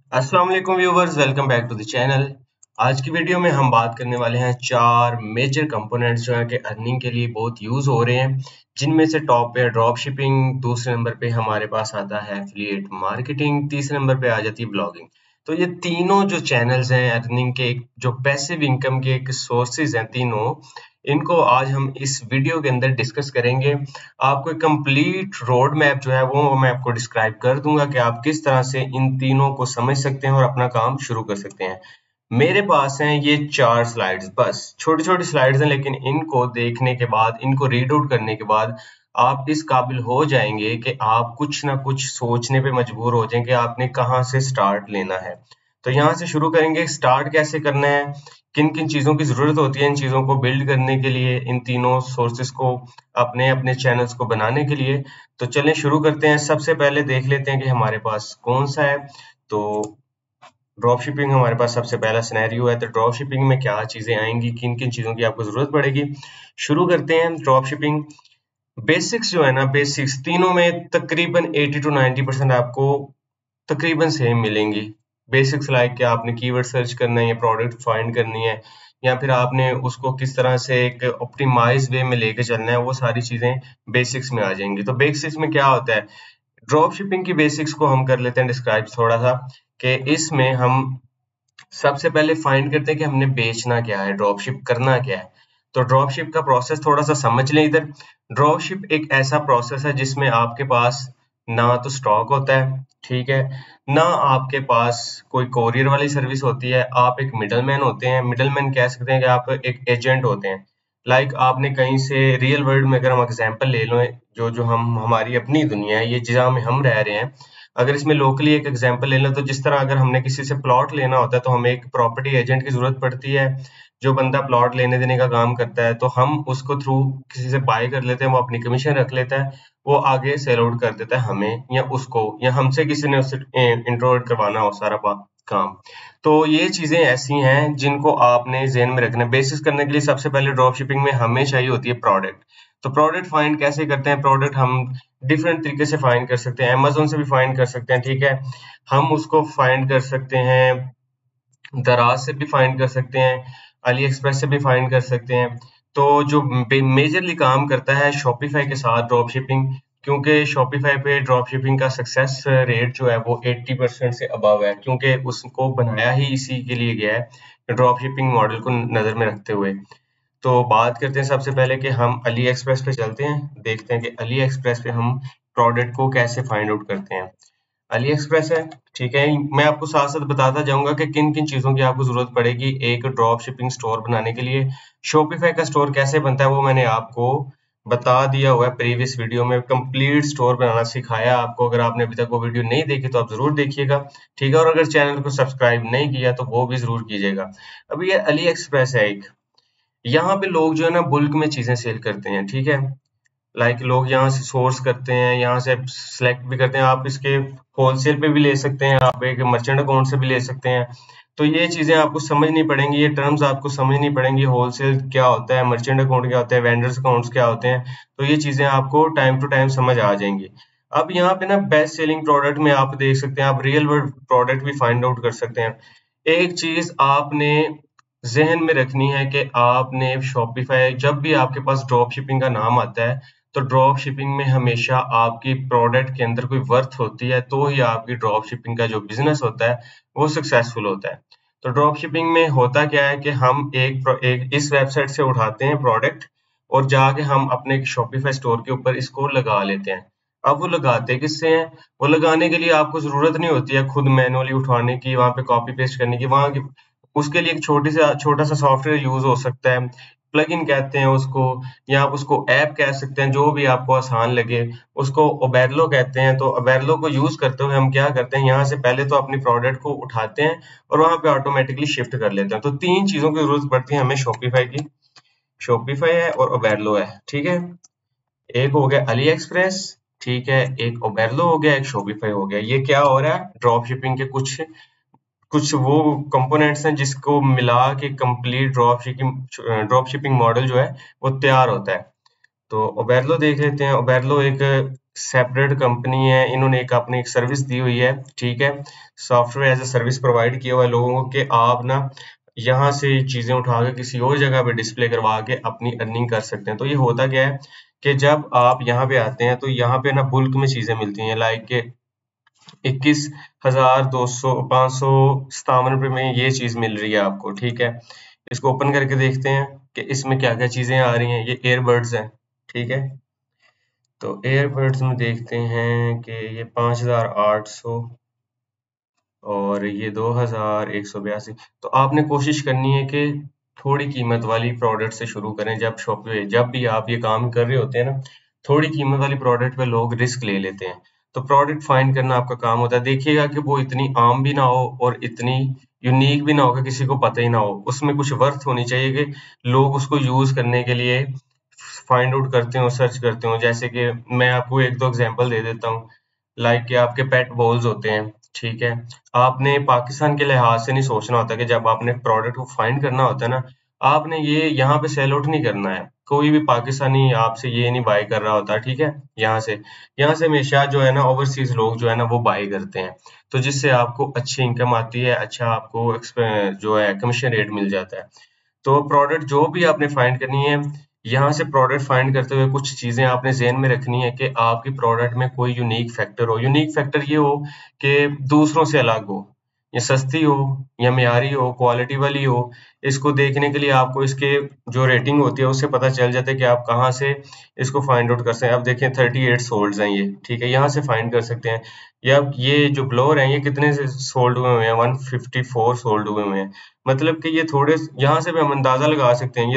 अस्सलाम वालेकुम viewers, welcome back to the channel. आज की वीडियो में हम बात करने वाले हैं चार मेजर कंपोनेंट्स जो है कि अर्निंग के लिए बहुत यूज हो रहे हैं, जिनमें से टॉप पे ड्रॉप शिपिंग, दूसरे नंबर पे हमारे पास आता है एफिलिएट मार्केटिंग, तीसरे नंबर पे आ जाती है ब्लॉगिंग। तो ये तीनों जो चैनल्स हैं अर्निंग के, जो पैसिव इनकम के एक सोर्सेज हैं तीनों, इनको आज हम इस वीडियो के अंदर डिस्कस करेंगे। आपको एक कंप्लीट रोड मैप जो है वो मैं आपको डिस्क्राइब कर दूंगा कि आप किस तरह से इन तीनों को समझ सकते हैं और अपना काम शुरू कर सकते हैं। मेरे पास हैं ये चार स्लाइड्स, बस छोटी छोटी स्लाइड्स हैं, लेकिन इनको देखने के बाद, इनको रीड आउट करने के बाद आप इस काबिल हो जाएंगे कि आप कुछ ना कुछ सोचने पे मजबूर हो जाएंगे कि आपने कहाँ से स्टार्ट लेना है। तो यहाँ से शुरू करेंगे। स्टार्ट कैसे करना है, किन किन चीजों की जरूरत होती है इन चीजों को बिल्ड करने के लिए, इन तीनों सोर्सेस को अपने अपने चैनल्स को बनाने के लिए। तो चलें शुरू करते हैं। सबसे पहले देख लेते हैं कि हमारे पास कौन सा है। तो ड्रॉप शिपिंग हमारे पास सबसे पहला सिनेरियो है। तो ड्रॉप शिपिंग में क्या चीजें आएंगी, किन किन चीजों की आपको जरूरत पड़ेगी, शुरू करते हैं। ड्रॉप शिपिंग बेसिक्स जो है ना, बेसिक्स तीनों में तकरीबन 80 to 90% आपको तकरीबन सेम मिलेंगी। बेसिक्स लाइक कि आपने कीवर्ड सर्च करना है या प्रोडक्ट फाइंड करनी है, या फिर आपने उसको किस तरह से एक ऑप्टिमाइज वे में लेके चलना है, वो सारी चीजें बेसिक्स में आ जाएंगी। तो बेसिक्स में क्या होता है, ड्रॉप शिपिंग की बेसिक्स को हम कर लेते हैं डिस्क्राइब थोड़ा सा। कि इसमें हम सबसे पहले फाइंड करते हैं कि हमने बेचना क्या है, ड्रॉप शिप करना क्या है। तो ड्रॉप शिप का प्रोसेस थोड़ा सा समझ लें इधर। ड्रॉप शिप एक ऐसा प्रोसेस है जिसमें आपके पास ना तो स्टॉक होता है, ठीक है, ना आपके पास कोई कोरियर वाली सर्विस होती है। आप एक मिडलमैन होते हैं, मिडलमैन कह सकते हैं कि आप एक एजेंट होते हैं। लाइक आपने कहीं से रियल वर्ल्ड में अगर हम एग्जांपल ले लो, जो जो हम हमारी अपनी दुनिया है, ये जहाँ में हम रह रहे हैं, अगर इसमें लोकली एक एग्जांपल ले लें, तो जिस तरह अगर हमने किसी से प्लॉट लेना होता है तो हमें एक प्रॉपर्टी एजेंट की जरूरत पड़ती है, जो बंदा प्लॉट लेने देने का काम करता है। तो हम उसको थ्रू किसी से बाय कर लेते हैं, वो अपनी कमीशन रख लेता है, वो आगे सेल आउट कर देता है हमें या उसको, या हमसे किसी ने उससे इंट्रोवर्ट करवाना हो सारा काम। तो ये चीजें ऐसी हैं जिनको आपने ज़हन में रखना है। बेसिस करने के लिए सबसे पहले ड्रॉप शिपिंग में हमें चाहिए होती है प्रोडक्ट। तो प्रोडक्ट फाइंड कैसे करते हैं, प्रोडक्ट हम डिफरेंट तरीके से फाइंड कर सकते हैं। अमेज़न से भी फाइंड कर सकते हैं, ठीक है, हम उसको फाइंड कर सकते हैं, दराज से भी फाइंड कर सकते हैं, अली एक्सप्रेस से भी फाइंड कर सकते हैं। तो जो मेजरली काम करता है शॉपिफाई के साथ ड्रॉप शिपिंग, क्योंकि शॉपिफाई पे ड्रॉप शिपिंग का सक्सेस रेट जो है वो 80% से अबव है, क्योंकि उसको बनाया ही इसी के लिए गया है, ड्रॉप शिपिंग मॉडल को नजर में रखते हुए। तो बात करते हैं सबसे पहले कि हम अली एक्सप्रेस पे चलते हैं, देखते हैं कि अली एक्सप्रेस पे हम प्रोडक्ट को कैसे फाइंड आउट करते हैं। अली एक्सप्रेस है, ठीक है, मैं आपको साथ साथ बताता जाऊंगा कि किन किन चीजों की आपको जरूरत पड़ेगी एक ड्रॉप शिपिंग स्टोर बनाने के लिए। शॉपिफाई का स्टोर कैसे बनता है वो मैंने आपको बता दिया हुआ है प्रीवियस वीडियो में, कंप्लीट स्टोर बनाना सिखाया आपको। अगर आपने अभी तक वो वीडियो नहीं देखी तो आप जरूर देखिएगा, ठीक है, और अगर चैनल को सब्सक्राइब नहीं किया तो वो भी जरूर कीजिएगा। अभी ये अली एक्सप्रेस है एक, यहाँ पे लोग जो है ना बुल्क में चीजें सेल करते हैं, ठीक है, लाइक लोग यहाँ से सोर्स करते हैं, यहाँ से सिलेक्ट भी करते हैं। आप इसके होलसेल पे भी ले सकते हैं, आप एक मर्चेंट अकाउंट से भी ले सकते हैं। तो ये चीजें आपको समझनी पड़ेंगी, ये टर्म्स आपको समझनी पड़ेंगी। होलसेल क्या होता है, मर्चेंट अकाउंट क्या होता है, वेंडर्स अकाउंट्स क्या होते हैं, तो ये चीजें आपको टाइम टू टाइम समझ आ जाएंगी। अब यहाँ पे ना बेस्ट सेलिंग प्रोडक्ट में आप देख सकते हैं, आप रियल वर्ल्ड प्रोडक्ट भी फाइंड आउट कर सकते हैं। एक चीज आपने जहन में रखनी है कि आपने शॉपिफाई, जब भी आपके पास ड्रॉप शिपिंग का नाम आता है, तो ड्रॉप शिपिंग में हमेशा आपकी प्रोडक्ट के अंदर कोई वर्थ होती है, तो ही आपकी ड्रॉप शिपिंग का जो बिजनेस होता है वो सक्सेसफुल होता है। तो ड्रॉप शिपिंग में होता क्या है कि हम एक इस वेबसाइट से उठाते हैं प्रोडक्ट, और जाके हम अपने शॉपिफाई स्टोर के ऊपर इसको लगा लेते हैं। अब वो लगाते किससे हैं, वो लगाने के लिए आपको जरूरत नहीं होती है खुद मैनुअली उठाने की, वहां पे कॉपी पेस्ट करने की, वहां की उसके लिए एक छोटा सा सॉफ्टवेयर यूज हो सकता है, प्लगइन कहते हैं उसको, या आप उसको ऐप कह सकते हैं, जो भी आपको आसान लगे। उसको ओबेरलो कहते हैं। तो ओबेरलो को यूज करते हुए हम क्या करते हैं, यहाँ से पहले तो अपनी प्रोडक्ट को उठाते हैं और वहां पे ऑटोमेटिकली शिफ्ट कर लेते हैं। तो तीन चीजों की जरूरत पड़ती है हमें शॉपिफाई की, शॉपिफाई है और ओबेरलो है, ठीक है। एक हो गया अली एक्सप्रेस, ठीक है, एक ओबेरलो हो गया, एक शॉपिफाई हो गया। ये क्या हो रहा है, ड्रॉप शिपिंग के कुछ कुछ वो कंपोनेंट्स हैं जिसको मिला के कंप्लीट ड्रॉप शिपिंग मॉडल जो है वो तैयार होता है। तो ओबेरलो देख लेते हैं। ओबेरलो एक सेपरेट कंपनी है, इन्होंने एक अपनी एक सर्विस दी हुई है, ठीक है, software as a service provide किया हुआ है लोगों को कि आप ना यहाँ से चीजें उठा के किसी और जगह पे डिस्प्ले करवा के अपनी अर्निंग कर सकते हैं। तो ये होता क्या है कि जब आप यहाँ पे आते हैं तो यहाँ पे ना बुल्क में चीजें मिलती हैं, लाइक के 21,200 557 रुपये में ये चीज मिल रही है आपको, ठीक है। इसको ओपन करके देखते हैं कि इसमें क्या क्या चीजें आ रही हैं। ये एयरबड्स हैं, ठीक है। तो एयरबड्स में देखते हैं कि ये 5,800 और ये 2,182। तो आपने कोशिश करनी है कि थोड़ी कीमत वाली प्रोडक्ट से शुरू करें। जब भी आप ये काम कर रहे होते हैं ना, थोड़ी कीमत वाली प्रोडक्ट पे लोग रिस्क ले लेते हैं। तो प्रोडक्ट फाइंड करना आपका काम होता है। देखिएगा कि वो इतनी आम भी ना हो और इतनी यूनिक भी ना हो कि किसी को पता ही ना हो। उसमें कुछ वर्थ होनी चाहिए कि लोग उसको यूज करने के लिए फाइंड आउट करते हो, सर्च करते हो। जैसे कि मैं आपको एक दो एग्जांपल दे देता हूँ, लाइक कि आपके पेट बॉल्स होते हैं, ठीक है। आपने पाकिस्तान के लिहाज से नहीं सोचना होता कि जब आपने प्रोडक्ट को फाइंड करना होता है ना, आपने ये यहाँ पे सेल आउट नहीं करना है। कोई भी पाकिस्तानी आपसे ये नहीं बाय कर रहा होता, ठीक है। यहाँ से हमेशा जो है ना ओवरसीज लोग जो है ना वो बाय करते हैं। तो जिससे आपको अच्छी इनकम आती है, अच्छा आपको जो है कमीशन रेट मिल जाता है। तो प्रोडक्ट जो भी आपने फाइंड करनी है, यहाँ से प्रोडक्ट फाइंड करते हुए कुछ चीजें आपने ज़हन में रखनी है कि आपकी प्रोडक्ट में कोई यूनिक फैक्टर हो। यूनिक फैक्टर ये हो कि दूसरों से अलग हो, या सस्ती हो, या मियारी हो, क्वालिटी वाली हो। इसको देखने के लिए आपको इसके जो रेटिंग होती है उससे पता चल जाता है कि आप कहाँ से इसको फाइंड आउट कर सकते हैं। अब देखें 38 सोल्ड हैं ये, ठीक है, यहाँ से फाइंड कर सकते हैं। या ये जो ब्लोअर हैं ये कितने से सोल्ड हुए हुए हैं, 154 सोल्ड हुए हुए हैं। मतलब कि ये थोड़े, यहाँ से भी हम अंदाजा लगा सकते हैं ये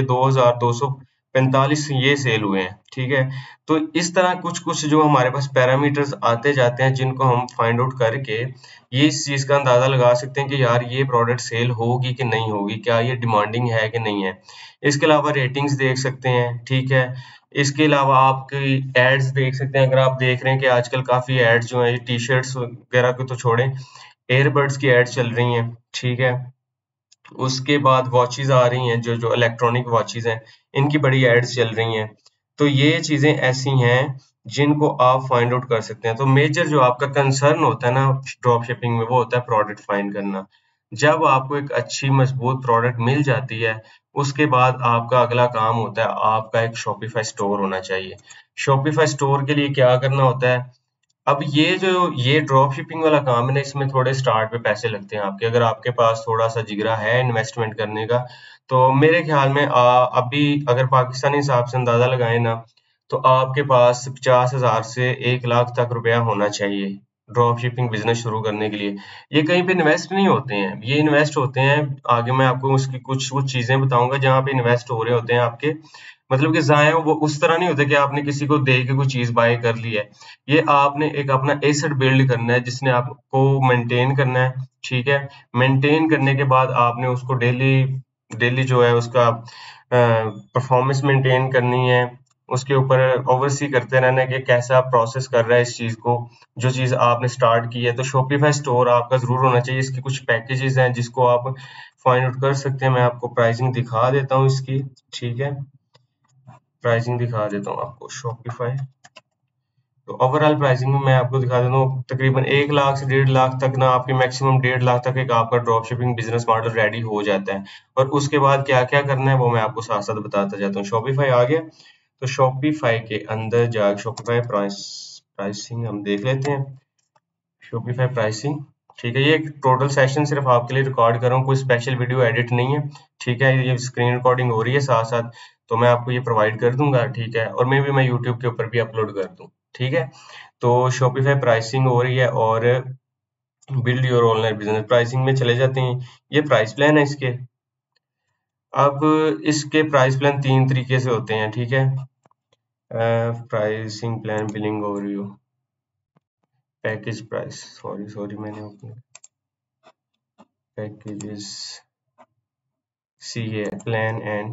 2,245 ये सेल हुए हैं, ठीक है। तो इस तरह कुछ कुछ जो हमारे पास पैरामीटर्स आते जाते हैं जिनको हम फाइंड आउट करके ये इस चीज का अंदाजा लगा सकते हैं कि यार ये प्रोडक्ट सेल होगी कि नहीं होगी, क्या ये डिमांडिंग है कि नहीं है। इसके अलावा रेटिंग्स देख सकते हैं, ठीक है। इसके अलावा आपकी एड्स देख सकते हैं। अगर आप देख रहे हैं कि आजकल काफी एड्स जो है टी शर्ट्स वगैरह को तो छोड़ें, एयरबड्स की एड्स चल रही हैं, ठीक है। उसके बाद वॉचेस आ रही हैं, जो जो इलेक्ट्रॉनिक वॉचेस हैं, इनकी बड़ी एड्स चल रही हैं। तो ये चीजें ऐसी हैं जिनको आप फाइंड आउट कर सकते हैं। तो मेजर जो आपका कंसर्न होता है ना ड्रॉप शिपिंग में, वो होता है प्रोडक्ट फाइंड करना। जब आपको एक अच्छी मजबूत प्रोडक्ट मिल जाती है, उसके बाद आपका अगला काम होता है आपका एक शॉपिफाई स्टोर होना चाहिए। शॉपिफाई स्टोर के लिए क्या करना होता है, अब ये ड्रॉप शिपिंग वाला काम है ना, इसमें थोड़े स्टार्ट पे पैसे लगते हैं आपके। अगर आपके पास थोड़ा सा जिगरा है इन्वेस्टमेंट करने का, तो मेरे ख्याल में अभी अगर पाकिस्तानी हिसाब से अंदाजा लगाए ना, तो आपके पास 50,000 से 1 लाख तक रुपया होना चाहिए ड्रॉप शिपिंग बिजनेस शुरू करने के लिए। ये कहीं पे इन्वेस्ट नहीं होते हैं, ये इन्वेस्ट होते हैं, आगे मैं आपको उसकी कुछ कुछ चीजें बताऊंगा जहाँ पे इन्वेस्ट हो रहे होते हैं आपके। मतलब कि ज़ाया वो उस तरह नहीं होता कि आपने किसी को दे के कोई चीज़ बाय कर ली है। ये आपने एक अपना एसेट बिल्ड करना है जिसने आपको मेंटेन करना है, ठीक है। मेंटेन करने के बाद आपने उसको डेली डेली जो है उसका परफॉर्मेंस मेंटेन करनी है। उसके ऊपर ओवरसी करते रहना है कि कैसा प्रोसेस कर रहा है इस चीज़ को, जो चीज़ आपने स्टार्ट की है। तो शॉपिफाई स्टोर आपका ज़रूर होना चाहिए। इसके कुछ पैकेजेस हैं जिसको आप फाइंड आउट कर सकते हैं। मैं आपको प्राइसिंग दिखा देता हूँ इसकी, ठीक है। प्राइसिंग दिखा देता हूँ आपको शॉपिफाई। तो ओवरऑल प्राइसिंग में मैं आपको दिखा देता हूँ, तकरीबन 1 लाख से 1.5 लाख तक ना, आपकी मैक्सिमम 1.5 लाख तक एक आपका drop shipping business model ready हो जाता है। और उसके बाद क्या क्या करना है वो मैं आपको साथ साथ बताता जाता हूँ। शॉपिफाई आ गया, तो शॉपिफाई के अंदर जा शॉपिफाई प्राइसिंग हम देख लेते हैं। शॉपिफाई प्राइसिंग, ठीक है। ये एक टोटल सेशन सिर्फ आपके लिए रिकॉर्ड कर रहा हूँ, कोई स्पेशल वीडियो एडिट नहीं है, ठीक है। ये स्क्रीन रिकॉर्डिंग हो रही है साथ साथ, तो मैं आपको ये प्रोवाइड कर दूंगा, ठीक है। और मैं यूट्यूब के ऊपर भी अपलोड कर दूँ, ठीक है। तो शॉपिफाई प्राइसिंग हो रही है और build your online business pricing में चले जाते हैं। ये प्राइस प्लान है इसके। अब इसके प्राइस प्लान 3 तरीके से होते हैं, ठीक है। Pricing plan, billing overview, package price, sorry मैंने अपने पैकेजेस, सी है प्लान एंड,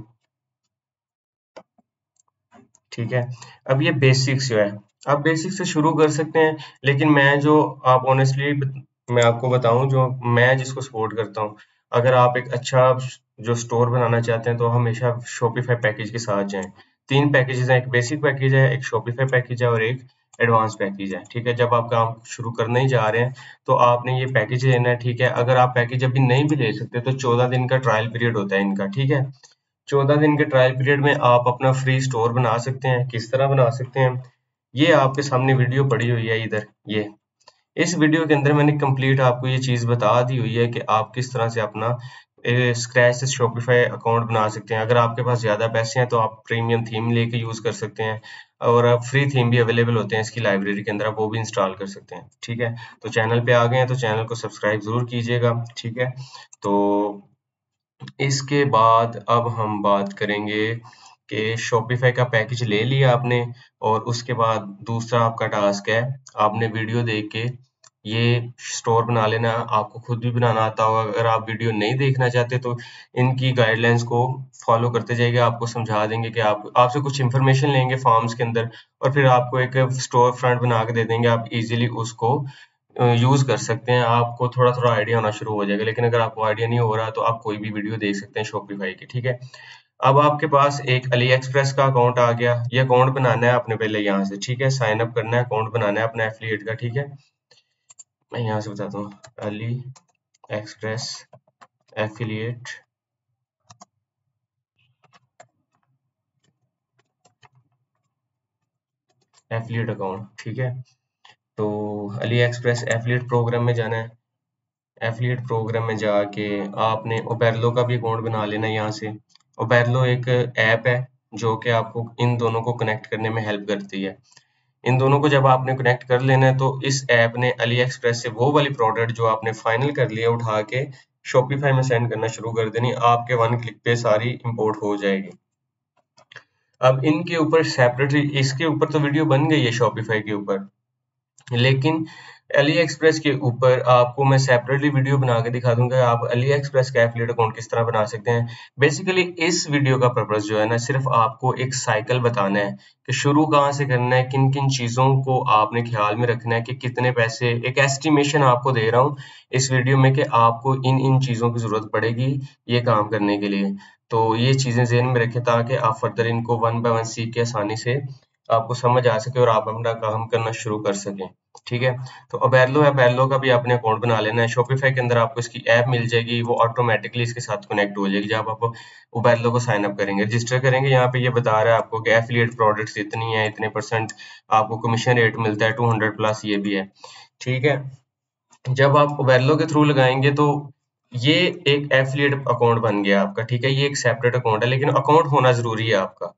ठीक है। अब ये बेसिक्स जो है, आप बेसिक से शुरू कर सकते हैं, लेकिन मैं जो आप ऑनेस्टली मैं आपको बताऊं, जो मैं जिसको सपोर्ट करता हूं, अगर आप एक अच्छा जो स्टोर बनाना चाहते हैं तो हमेशा शॉपिफाई पैकेज के साथ जाएं। तीन पैकेजेस हैं, एक बेसिक पैकेज है, एक शॉपिफाई पैकेज है और एक एडवांस पैकेज है। ठीक है, जब आप काम शुरू करने ही जा रहे हैं तो आपने ये पैकेज लेना है। ठीक है, अगर आप पैकेज अभी नहीं भी ले सकते तो 14 दिन का ट्रायल पीरियड होता है इनका। ठीक है, 14 दिन के ट्रायल पीरियड में आप अपना फ्री स्टोर बना सकते हैं। किस तरह बना सकते हैं, ये आपके सामने वीडियो पड़ी हुई है इधर। ये इस वीडियो के अंदर मैंने कंप्लीट आपको ये चीज़ बता दी हुई है कि आप किस तरह से अपना स्क्रैच से शॉपिफाई अकाउंट बना सकते हैं। अगर आपके पास ज़्यादा पैसे हैं तो आप प्रीमियम थीम लेके यूज़ कर सकते हैं, और आप फ्री थीम भी अवेलेबल होते हैं इसकी लाइब्रेरी के अंदर, आप वो भी इंस्टॉल कर सकते हैं। ठीक है, तो चैनल पे आ गए हैं तो चैनल को सब्सक्राइब ज़रूर कीजिएगा। ठीक है, तो इसके बाद अब हम बात करेंगे कि शॉपिफाई का पैकेज ले लिया आपने, और उसके बाद दूसरा आपका टास्क है, आपने वीडियो देख के ये स्टोर बना लेना। आपको खुद भी बनाना आता होगा, अगर आप वीडियो नहीं देखना चाहते तो इनकी गाइडलाइंस को फॉलो करते जाइए। आपको समझा देंगे कि आपसे कुछ इन्फॉर्मेशन लेंगे फॉर्म्स के अंदर, और फिर आपको एक स्टोर फ्रंट बना के दे देंगे। आप इजीली उसको यूज़ कर सकते हैं। आपको थोड़ा-थोड़ा आइडिया होना शुरू हो जाएगा, लेकिन अगर आपको आइडिया नहीं हो रहा तो आप कोई भी वीडियो देख सकते हैं शॉपिफाई की। ठीक है, अब आपके पास एक अली एक्सप्रेस का अकाउंट आ गया। ये अकाउंट बनाना है आपने पहले यहाँ से। ठीक है, साइन अप करना है, अकाउंट बनाना है अपना एफिलिएट का। ठीक है, मैं यहाँ से बताता हूँ, अली एक्सप्रेस एफिलिएट अकाउंट। ठीक है, तो अली एक्सप्रेस एफिलिएट प्रोग्राम में जाना है। एफिलिएट प्रोग्राम में जाके आपने ओपेरलो का भी अकाउंट बना लेना है यहाँ से। ओपेरलो एक ऐप है जो कि आपको इन दोनों को कनेक्ट करने में हेल्प करती है। इन दोनों को जब आपने कनेक्ट कर लेना है तो इस ऐप ने अली एक्सप्रेस से वो वाली प्रोडक्ट जो आपने फाइनल कर लिया उठा के शॉपिफाई में सेंड करना शुरू कर देनी। आपके वन क्लिक पे सारी इंपोर्ट हो जाएगी। अब इनके ऊपर सेपरेटली, इसके ऊपर तो वीडियो बन गई है शॉपिफाई के ऊपर, लेकिन अली एक्सप्रेस के ऊपर आपको मैं सेपरेटली वीडियो बना के दिखा दूंगा आप अली एक्सप्रेस का एफिलिएट अकाउंट किस तरह बना सकते हैं। बेसिकली इस वीडियो का पर्पस जो है ना, सिर्फ आपको एक साइकिल बताना है कि शुरू कहाँ से करना है, किन किन चीज़ों को आपने ख्याल में रखना है, कि कितने पैसे, एक एस्टिमेशन आपको दे रहा हूँ इस वीडियो में कि आपको इन इन चीज़ों की ज़रूरत पड़ेगी ये काम करने के लिए। तो ये चीज़ें ज़हन में रखें ताकि आप फर्दर इनको वन बाय वन सीख के आसानी से आपको समझ आ सके और आप अपना काम करना शुरू कर सकें। ठीक है, तो ओपेरलो है, ओपेरलो का भी आपने अकाउंट बना लेना है। शॉपिफाई के अंदर आपको इसकी ऐप मिल जाएगी, वो ऑटोमेटिकली इसके साथ कनेक्ट हो जाएगी जब आप ओपेरलो को साइन अप करेंगे, रजिस्टर करेंगे। यहाँ पे ये बता रहा है आपको कि एफिलिएट प्रोडक्ट्स इतनी है, इतने परसेंट आपको कमीशन रेट मिलता है, 200 प्लस ये भी है। ठीक है, जब आप ओपेरलो के थ्रू लगाएंगे तो ये एक एफिलिएट अकाउंट बन गया आपका। ठीक है, ये एक सेपरेट अकाउंट है, लेकिन अकाउंट होना जरूरी है आपका।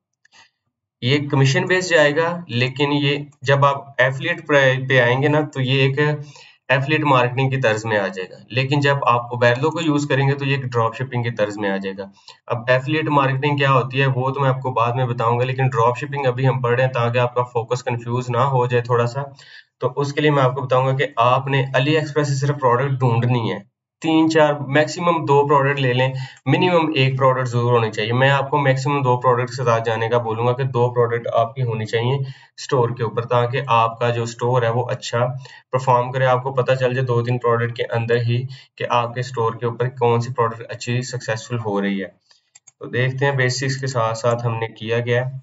ये कमीशन बेस्ड जाएगा, लेकिन ये जब आप एफिलिएट पे आएंगे ना तो ये एक एफिलिएट मार्केटिंग की तर्ज में आ जाएगा, लेकिन जब आप ओपेरलो को यूज करेंगे तो ये एक ड्रॉप शिपिंग की तर्ज में आ जाएगा। अब एफिलिएट मार्केटिंग क्या होती है वो तो मैं आपको बाद में बताऊंगा, लेकिन ड्रॉप शिपिंग अभी हम पढ़ रहे हैं ताकि आपका फोकस कंफ्यूज ना हो जाए थोड़ा सा। तो उसके लिए मैं आपको बताऊंगा कि आपने अली एक्सप्रेस से सिर्फ प्रोडक्ट ढूंढनी है। 3-4 मैक्सिमम 2 प्रोडक्ट ले लें, मिनिमम 1 प्रोडक्ट जरूर होनी चाहिए। मैं आपको मैक्सिमम 2 प्रोडक्ट के साथ जाने का बोलूंगा कि 2 प्रोडक्ट आपकी होनी चाहिए स्टोर के ऊपर, ताकि आपका जो स्टोर है वो अच्छा परफॉर्म करे। आपको पता चल जाए 2-3 प्रोडक्ट के अंदर ही कि आपके स्टोर के ऊपर कौन सी प्रोडक्ट अच्छी सक्सेसफुल हो रही है। तो देखते हैं, बेसिक्स के साथ साथ हमने किया गया है।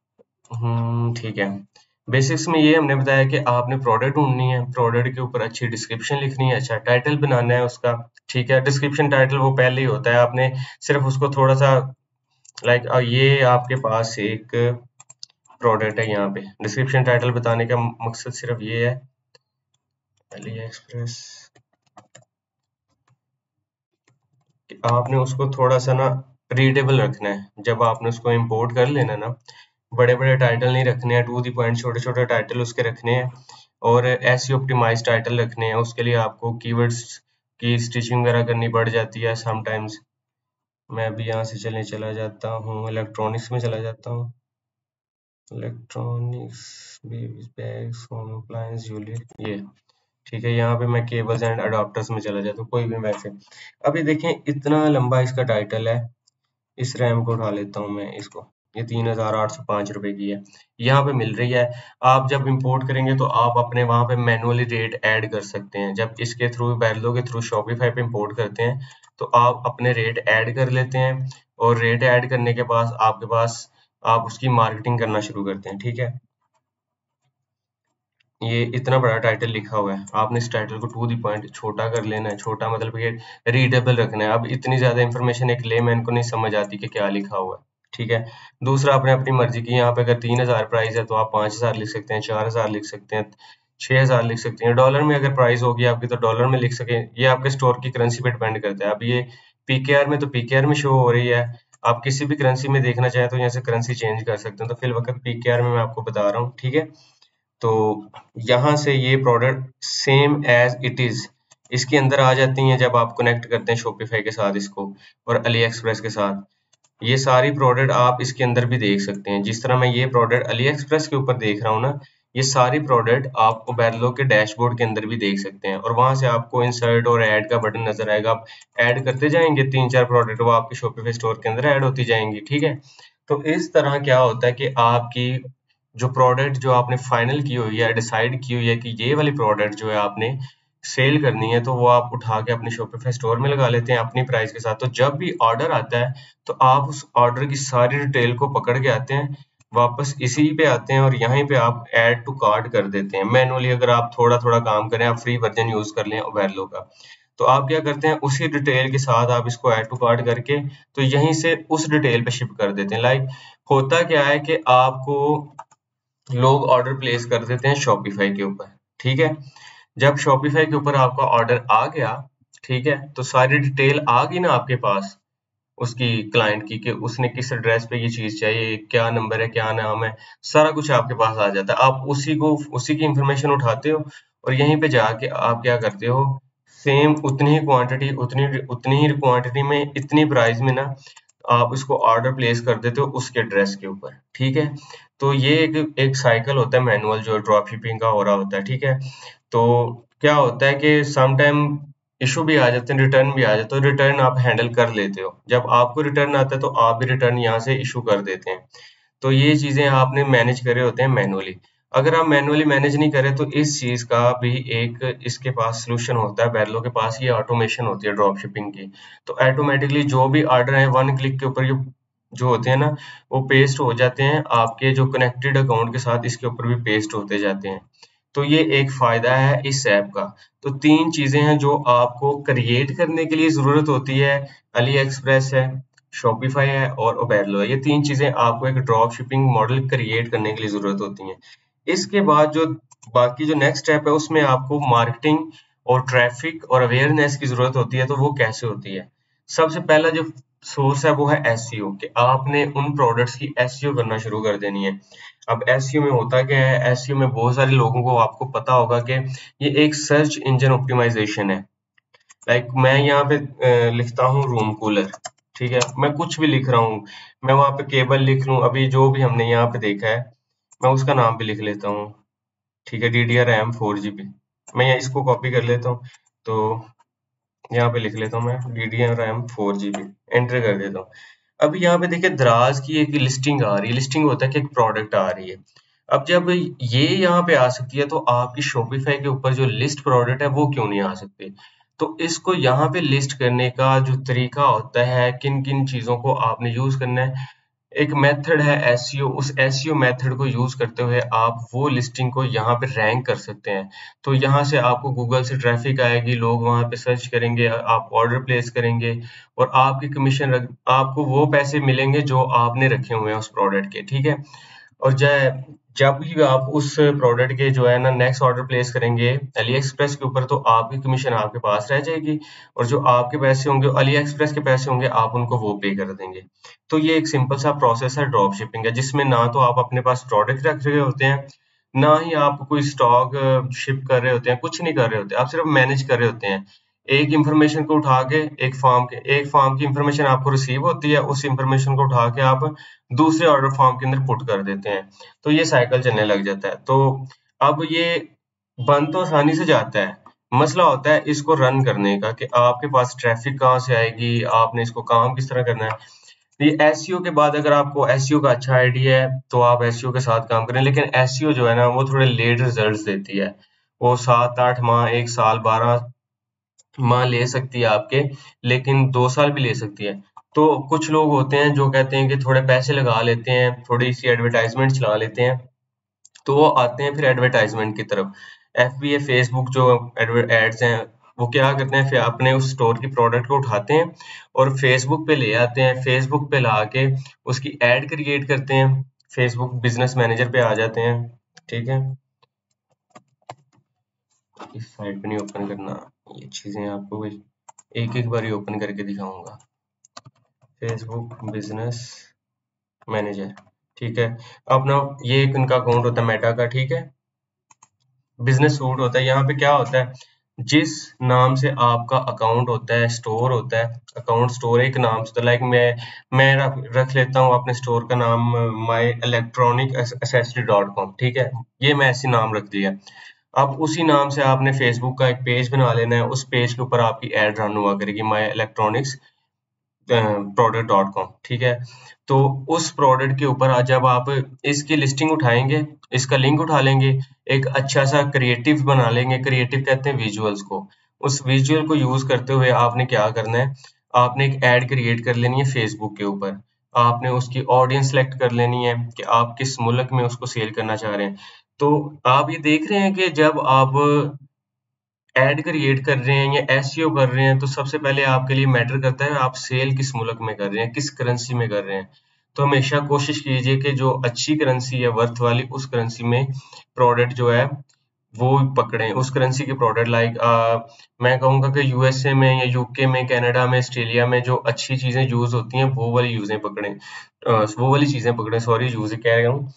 ठीक है, बेसिक्स में ये हमने बताया कि आपने प्रोडक्ट ढूंढनी है, प्रोडक्ट के ऊपर अच्छी डिस्क्रिप्शन लिखनी है, अच्छा टाइटल बनाना है उसका। ठीक है, डिस्क्रिप्शन टाइटल वो पहले ही होता है, आपने सिर्फ उसको थोड़ा सा लाइक ये आपके पास एक प्रोडक्ट है, यहाँ पे डिस्क्रिप्शन टाइटल बताने का मकसद सिर्फ ये है, अली एक्सप्रेस, आपने उसको थोड़ा सा ना रीडेबल रखना है। जब आपने उसको इंपोर्ट कर लेना ना, बड़े बड़े टाइटल नहीं रखने हैं, टू दी पॉइंट छोटे छोटे टाइटल उसके रखने हैं, और एसईओ ऑप्टिमाइज टाइटल रखने हैं। उसके लिए आपको कीवर्ड्स की स्टिचिंग वगैरह करनी पड़ जाती है समटाइम्स। मैं अभी यहाँ से चला जाता हूँ, इलेक्ट्रॉनिक्स में चला जाता हूँ, electronics, baby bags, home appliance, jewellery, ये ठीक है। यहाँ पे मैं केबल्स एंड अडॉप्टर्स में चला जाता हूँ, कोई भी वैसे। अभी देखें इतना लंबा इसका टाइटल है, इस रैम को उठा लेता हूँ मैं इसको, ये 3805 रुपए की है, यहाँ पे मिल रही है। आप जब इंपोर्ट करेंगे तो आप अपने वहाँ पे मैनुअली रेट ऐड कर सकते हैं। जब इसके थ्रू वेरलो के थ्रू शॉपिफाई पे इंपोर्ट करते हैं तो आप अपने रेट ऐड कर लेते हैं, और रेट ऐड करने के बाद आपके पास आप उसकी मार्केटिंग करना शुरू करते हैं। ठीक है, ये इतना बड़ा टाइटल लिखा हुआ है, आपने इस टाइटल को टू द पॉइंट छोटा कर लेना है। छोटा मतलब कि रीडेबल रखना है। अब इतनी ज्यादा इंफॉर्मेशन एक लेमैन को नहीं समझ आती कि क्या लिखा हुआ है। ठीक है, दूसरा आपने अपनी मर्जी की, यहाँ पे अगर 3000 प्राइस है तो आप 5000 लिख सकते हैं, 4000 लिख सकते हैं, 6000 लिख सकते हैं। डॉलर में अगर प्राइस होगी आपकी तो डॉलर में लिख सके, ये आपके स्टोर की करेंसी पे डिपेंड करता है। अब ये पीकेआर में तो पीकेआर में शो हो रही है, आप किसी भी करेंसी में देखना चाहें तो यहाँ से करेंसी चेंज कर सकते हैं। तो फिल वक्त पीकेआर में मैं आपको बता रहा हूँ। ठीक है, तो यहाँ से ये product same as it is इसके अंदर आ जाती हैं जब आप कनेक्ट करते हैं शॉपिफाई के साथ इसको और अली एक्सप्रेस के साथ। ये सारी प्रोडक्ट आप इसके अंदर भी देख सकते हैं। जिस तरह मैं ये प्रोडक्ट अली एक्सप्रेस के ऊपर देख रहा हूँ ना, ये सारी प्रोडक्ट आप ओबेरलो के डैशबोर्ड के अंदर भी देख सकते हैं और वहां से आपको इंसर्ट और ऐड का बटन नजर आएगा। आप ऐड करते जाएंगे, 3-4 प्रोडक्ट वो आपके शॉपिफाई स्टोर के अंदर ऐड होती जाएंगी। ठीक है, तो इस तरह क्या होता है कि आपकी जो प्रोडक्ट जो आपने फाइनल की हुई है, डिसाइड की हुई है कि ये वाली प्रोडक्ट जो है आपने सेल करनी है, तो वो आप उठा के अपने शॉपिफाई स्टोर में लगा लेते हैं अपनी प्राइस के साथ। तो जब भी ऑर्डर आता है तो आप उस ऑर्डर की सारी डिटेल को पकड़ के आते हैं, वापस इसी पे आते हैं और यहीं पे आप ऐड टू कार्ट कर देते हैं मैनुअली। अगर आप थोड़ा थोड़ा काम करें, आप फ्री वर्जन यूज कर लें ओबेरलो का, तो आप क्या करते हैं उसी डिटेल के साथ आप इसको ऐड टू कार्ट करके तो यहीं से उस डिटेल पे शिप कर देते हैं। लाइक होता क्या है कि आपको लोग ऑर्डर प्लेस कर देते हैं शॉपिफाई के ऊपर। ठीक है, जब शॉपिफाई के ऊपर आपका ऑर्डर आ गया, ठीक है, तो सारी डिटेल आ गई ना आपके पास उसकी क्लाइंट की कि उसने किस एड्रेस पे ये चीज चाहिए, क्या नंबर है, क्या नाम है, सारा कुछ आपके पास आ जाता है। आप उसी की इंफॉर्मेशन उठाते हो और यहीं पे जाके आप क्या करते हो, सेम उतनी ही क्वांटिटी उतनी ही क्वांटिटी में इतनी प्राइस में ना आप इसको ऑर्डर प्लेस कर देते हो उसके एड्रेस के ऊपर। ठीक है, तो ये एक साइकिल होता है मैनुअल जो ड्रॉप शिपिंग का हो रहा होता है। ठीक है, तो क्या होता है कि सम टाइम इशू भी आ जाते हैं, रिटर्न भी आ जाते हैं, तो रिटर्न आप हैंडल कर लेते हो। जब आपको रिटर्न आता है तो आप भी रिटर्न यहाँ से इशू कर देते हैं। तो ये चीजें आपने मैनेज करे होते हैं मैनुअली। अगर आप मैनुअली मैनेज नहीं करें तो इस चीज का भी एक इसके पास सोल्यूशन होता है, बेरलो के पास ये ऑटोमेशन होती है ड्रॉप शिपिंग की। तो ऑटोमेटिकली जो भी ऑर्डर है वन क्लिक के ऊपर जो होते हैं ना, वो पेस्ट हो जाते हैं आपके जो कनेक्टेड अकाउंट के साथ, इसके ऊपर भी पेस्ट होते जाते हैं। तो ये एक फायदा है इस ऐप का। तो 3 चीजें हैं जो आपको क्रिएट करने के लिए जरूरत होती है, अली एक्सप्रेस है, शॉपिफाई है और ओबेरलो है। ये 3 चीजें आपको एक ड्रॉप शिपिंग मॉडल क्रिएट करने के लिए जरूरत होती हैं। इसके बाद जो बाकी जो नेक्स्ट स्टेप है उसमें आपको मार्केटिंग और ट्रैफिक और अवेयरनेस की जरूरत होती है। तो वो कैसे होती है? सबसे पहला जो सोर्स है वो है एसईओ, कि आपने उन प्रोडक्ट्स की एसईओ करना शुरू कर देनी है। अब एसईओ में होता क्या है, एसईओ में बहुत सारे लोगों को आपको पता होगा कि ये एक सर्च इंजन ऑप्टिमाइजेशन है। लाइक मैं यहाँ पे लिखता हूँ रूम कूलर, ठीक है, मैं कुछ भी लिख रहा हूँ, मैं वहां पे केबल लिख लूँ, अभी जो भी हमने यहाँ पे देखा है मैं उसका नाम भी लिख लेता हूँ। ठीक है, DDR RAM 4GB, मैं यहाँ इसको कॉपी कर लेता हूँ, तो यहाँ पे लिख लेता हूँ मैं DDR RAM 4GB, एंटर कर देता हूँ। अभी यहाँ पे देखिए दराज की एक लिस्टिंग आ रही है, लिस्टिंग होता है कि एक प्रोडक्ट आ रही है। अब जब ये यहाँ पे आ सकती है तो आपकी शॉपिफाई के ऊपर जो लिस्ट प्रोडक्ट है वो क्यों नहीं आ सकते? तो इसको यहाँ पे लिस्ट करने का जो तरीका होता है, किन किन चीजों को आपने यूज करना है, एक मेथड है एसईओ। उस एसईओ मेथड को यूज करते हुए आप वो लिस्टिंग को यहाँ पे रैंक कर सकते हैं। तो यहाँ से आपको गूगल से ट्रैफिक आएगी, लोग वहां पे सर्च करेंगे, आप ऑर्डर प्लेस करेंगे और आपकी आपको वो पैसे मिलेंगे जो आपने रखे हुए हैं उस प्रोडक्ट के। ठीक है, और जब भी आप उस प्रोडक्ट के जो है ना नेक्स्ट ऑर्डर प्लेस करेंगे अली एक्सप्रेस के ऊपर, तो आपकी कमीशन आपके पास रह जाएगी और जो आपके पैसे होंगे अली एक्सप्रेस के पैसे होंगे, आप उनको वो पे कर देंगे। तो ये एक सिंपल सा प्रोसेस है ड्रॉप शिपिंग का, जिसमें ना तो आप अपने पास प्रोडक्ट रख रहे होते हैं, ना ही आप कोई स्टॉक शिप कर रहे होते हैं, कुछ नहीं कर रहे होते, आप सिर्फ मैनेज कर रहे होते हैं। एक इंफॉर्मेशन को उठा के एक फॉर्म की इंफॉर्मेशन आपको रिसीव होती है, उस इंफॉर्मेशन को उठा के आप दूसरे ऑर्डर फॉर्म के अंदर पुट कर देते हैं, तो ये साइकिल चलने लग जाता है। तो अब ये बन तो आसानी से जाता है, मसला होता है इसको रन करने का कि आपके पास ट्रैफिक कहाँ से आएगी, आपने इसको काम किस तरह करना है। ये एसईओ के बाद अगर आपको एसईओ का अच्छा आइडिया है तो आप एसईओ के साथ काम करें, लेकिन एसईओ जो है ना वो थोड़े लेट रिजल्ट्स देती है। वो 7-8 माह, 1 साल, 12 माह ले सकती है आपके, लेकिन 2 साल भी ले सकती है। तो कुछ लोग होते हैं जो कहते हैं कि थोड़े पैसे लगा लेते हैं, थोड़ी सी एडवर्टाइजमेंट चला लेते हैं, तो वो आते हैं फिर एडवर्टाइजमेंट की तरफ। FBA फेसबुक जो एड्स हैं, वो क्या करते हैं, फिर अपने उस स्टोर की प्रोडक्ट को उठाते हैं और फेसबुक पे ले आते हैं। फेसबुक पे ला के उसकी एड क्रिएट करते हैं, फेसबुक बिजनेस मैनेजर पे आ जाते हैं। ठीक है, इस साइड पे नहीं ओपन करना, ये चीजें आपको एक एक बार ही ओपन करके दिखाऊंगा। फेसबुक बिजनेस मैनेजर, ठीक है। अपना ये एक उनका अकाउंट होता है मेटा का, ठीक है। बिजनेस सूट होता है, यहाँ पे क्या होता है, जिस नाम से आपका अकाउंट होता है, स्टोर होता है, अकाउंट स्टोर एक नाम से, तो लाइक मैं रख लेता हूँ अपने स्टोर का नाम माई इलेक्ट्रॉनिक एसेसरी .com, ठीक है। ये मैं ऐसी नाम रख दिया। अब उसी नाम से आपने फेसबुक का एक पेज बना लेना है, उस पेज के ऊपर आपकी एड रन हुआ करेगी, माई इलेक्ट्रॉनिक्स product.com, ठीक है। तो उस प्रोडक्ट के ऊपर आज जब आप इसकी लिस्टिंग उठाएंगे, इसका लिंक उठा लेंगे, एक अच्छा सा क्रिएटिव बना लेंगे, क्रिएटिव कहते हैं विजुअल्स को। उस विजुअल को यूज करते हुए आपने क्या करना है, आपने एक एड क्रिएट कर लेनी है फेसबुक के ऊपर। आपने उसकी ऑडियंस सेलेक्ट कर लेनी है कि आप किस मुल्क में उसको सेल करना चाह रहे हैं। तो आप ये देख रहे हैं कि जब आप एड क्रिएट कर रहे हैं या एसईओ कर रहे हैं, तो सबसे पहले आपके लिए मैटर करता है आप सेल किस मुल्क में कर रहे हैं, किस करेंसी में कर रहे हैं। तो हमेशा कोशिश कीजिए कि जो अच्छी करेंसी है, वर्थ वाली, उस करेंसी में प्रोडक्ट जो है वो पकड़ें, उस करेंसी के प्रोडक्ट। लाइक मैं कहूँगा कि यूएसए में या यूके में, कनाडा में, ऑस्ट्रेलिया में जो अच्छी चीजें यूज होती हैं वो वाली यूजें पकड़ें, वो वाली चीजें पकड़ें, सॉरी यूज कह रहा हूँ।